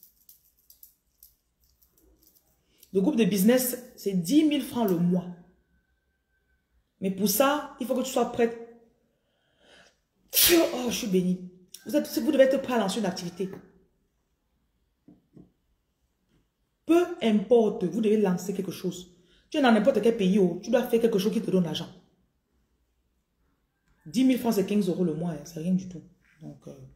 Le groupe de business, c'est dix mille francs le mois. Mais pour ça, il faut que tu sois prête. Oh, je suis bénie. Vous, êtes, vous devez être prêt à lancer une activité. Peu importe, vous devez lancer quelque chose. Tu es dans n'importe quel pays, oh, tu dois faire quelque chose qui te donne l'argent. dix mille francs, c'est quinze euros le mois, hein, c'est rien du tout. Donc, euh,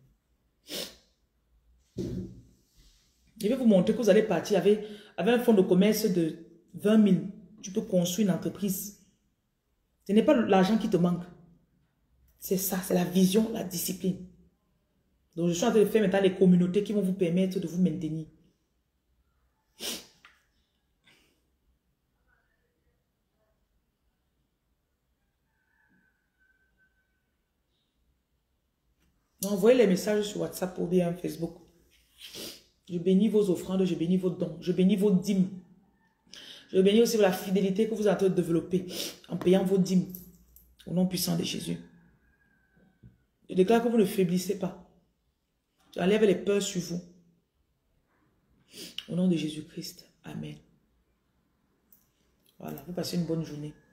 je vais vous montrer que vous allez partir avec, avec un fonds de commerce de vingt mille. Tu peux construire une entreprise. Ce n'est pas l'argent qui te manque. C'est ça, c'est la vision, la discipline. Donc, je suis en train de faire maintenant des communautés qui vont vous permettre de vous maintenir. Envoyez les messages sur WhatsApp ou bien Facebook. Je bénis vos offrandes, je bénis vos dons, je bénis vos dîmes. Je bénis aussi la fidélité que vous êtes en train de développer en payant vos dîmes. Au nom puissant de Jésus. Je déclare que vous ne faiblissez pas. J'enlève les peurs sur vous. Au nom de Jésus-Christ. Amen. Voilà, vous passez une bonne journée.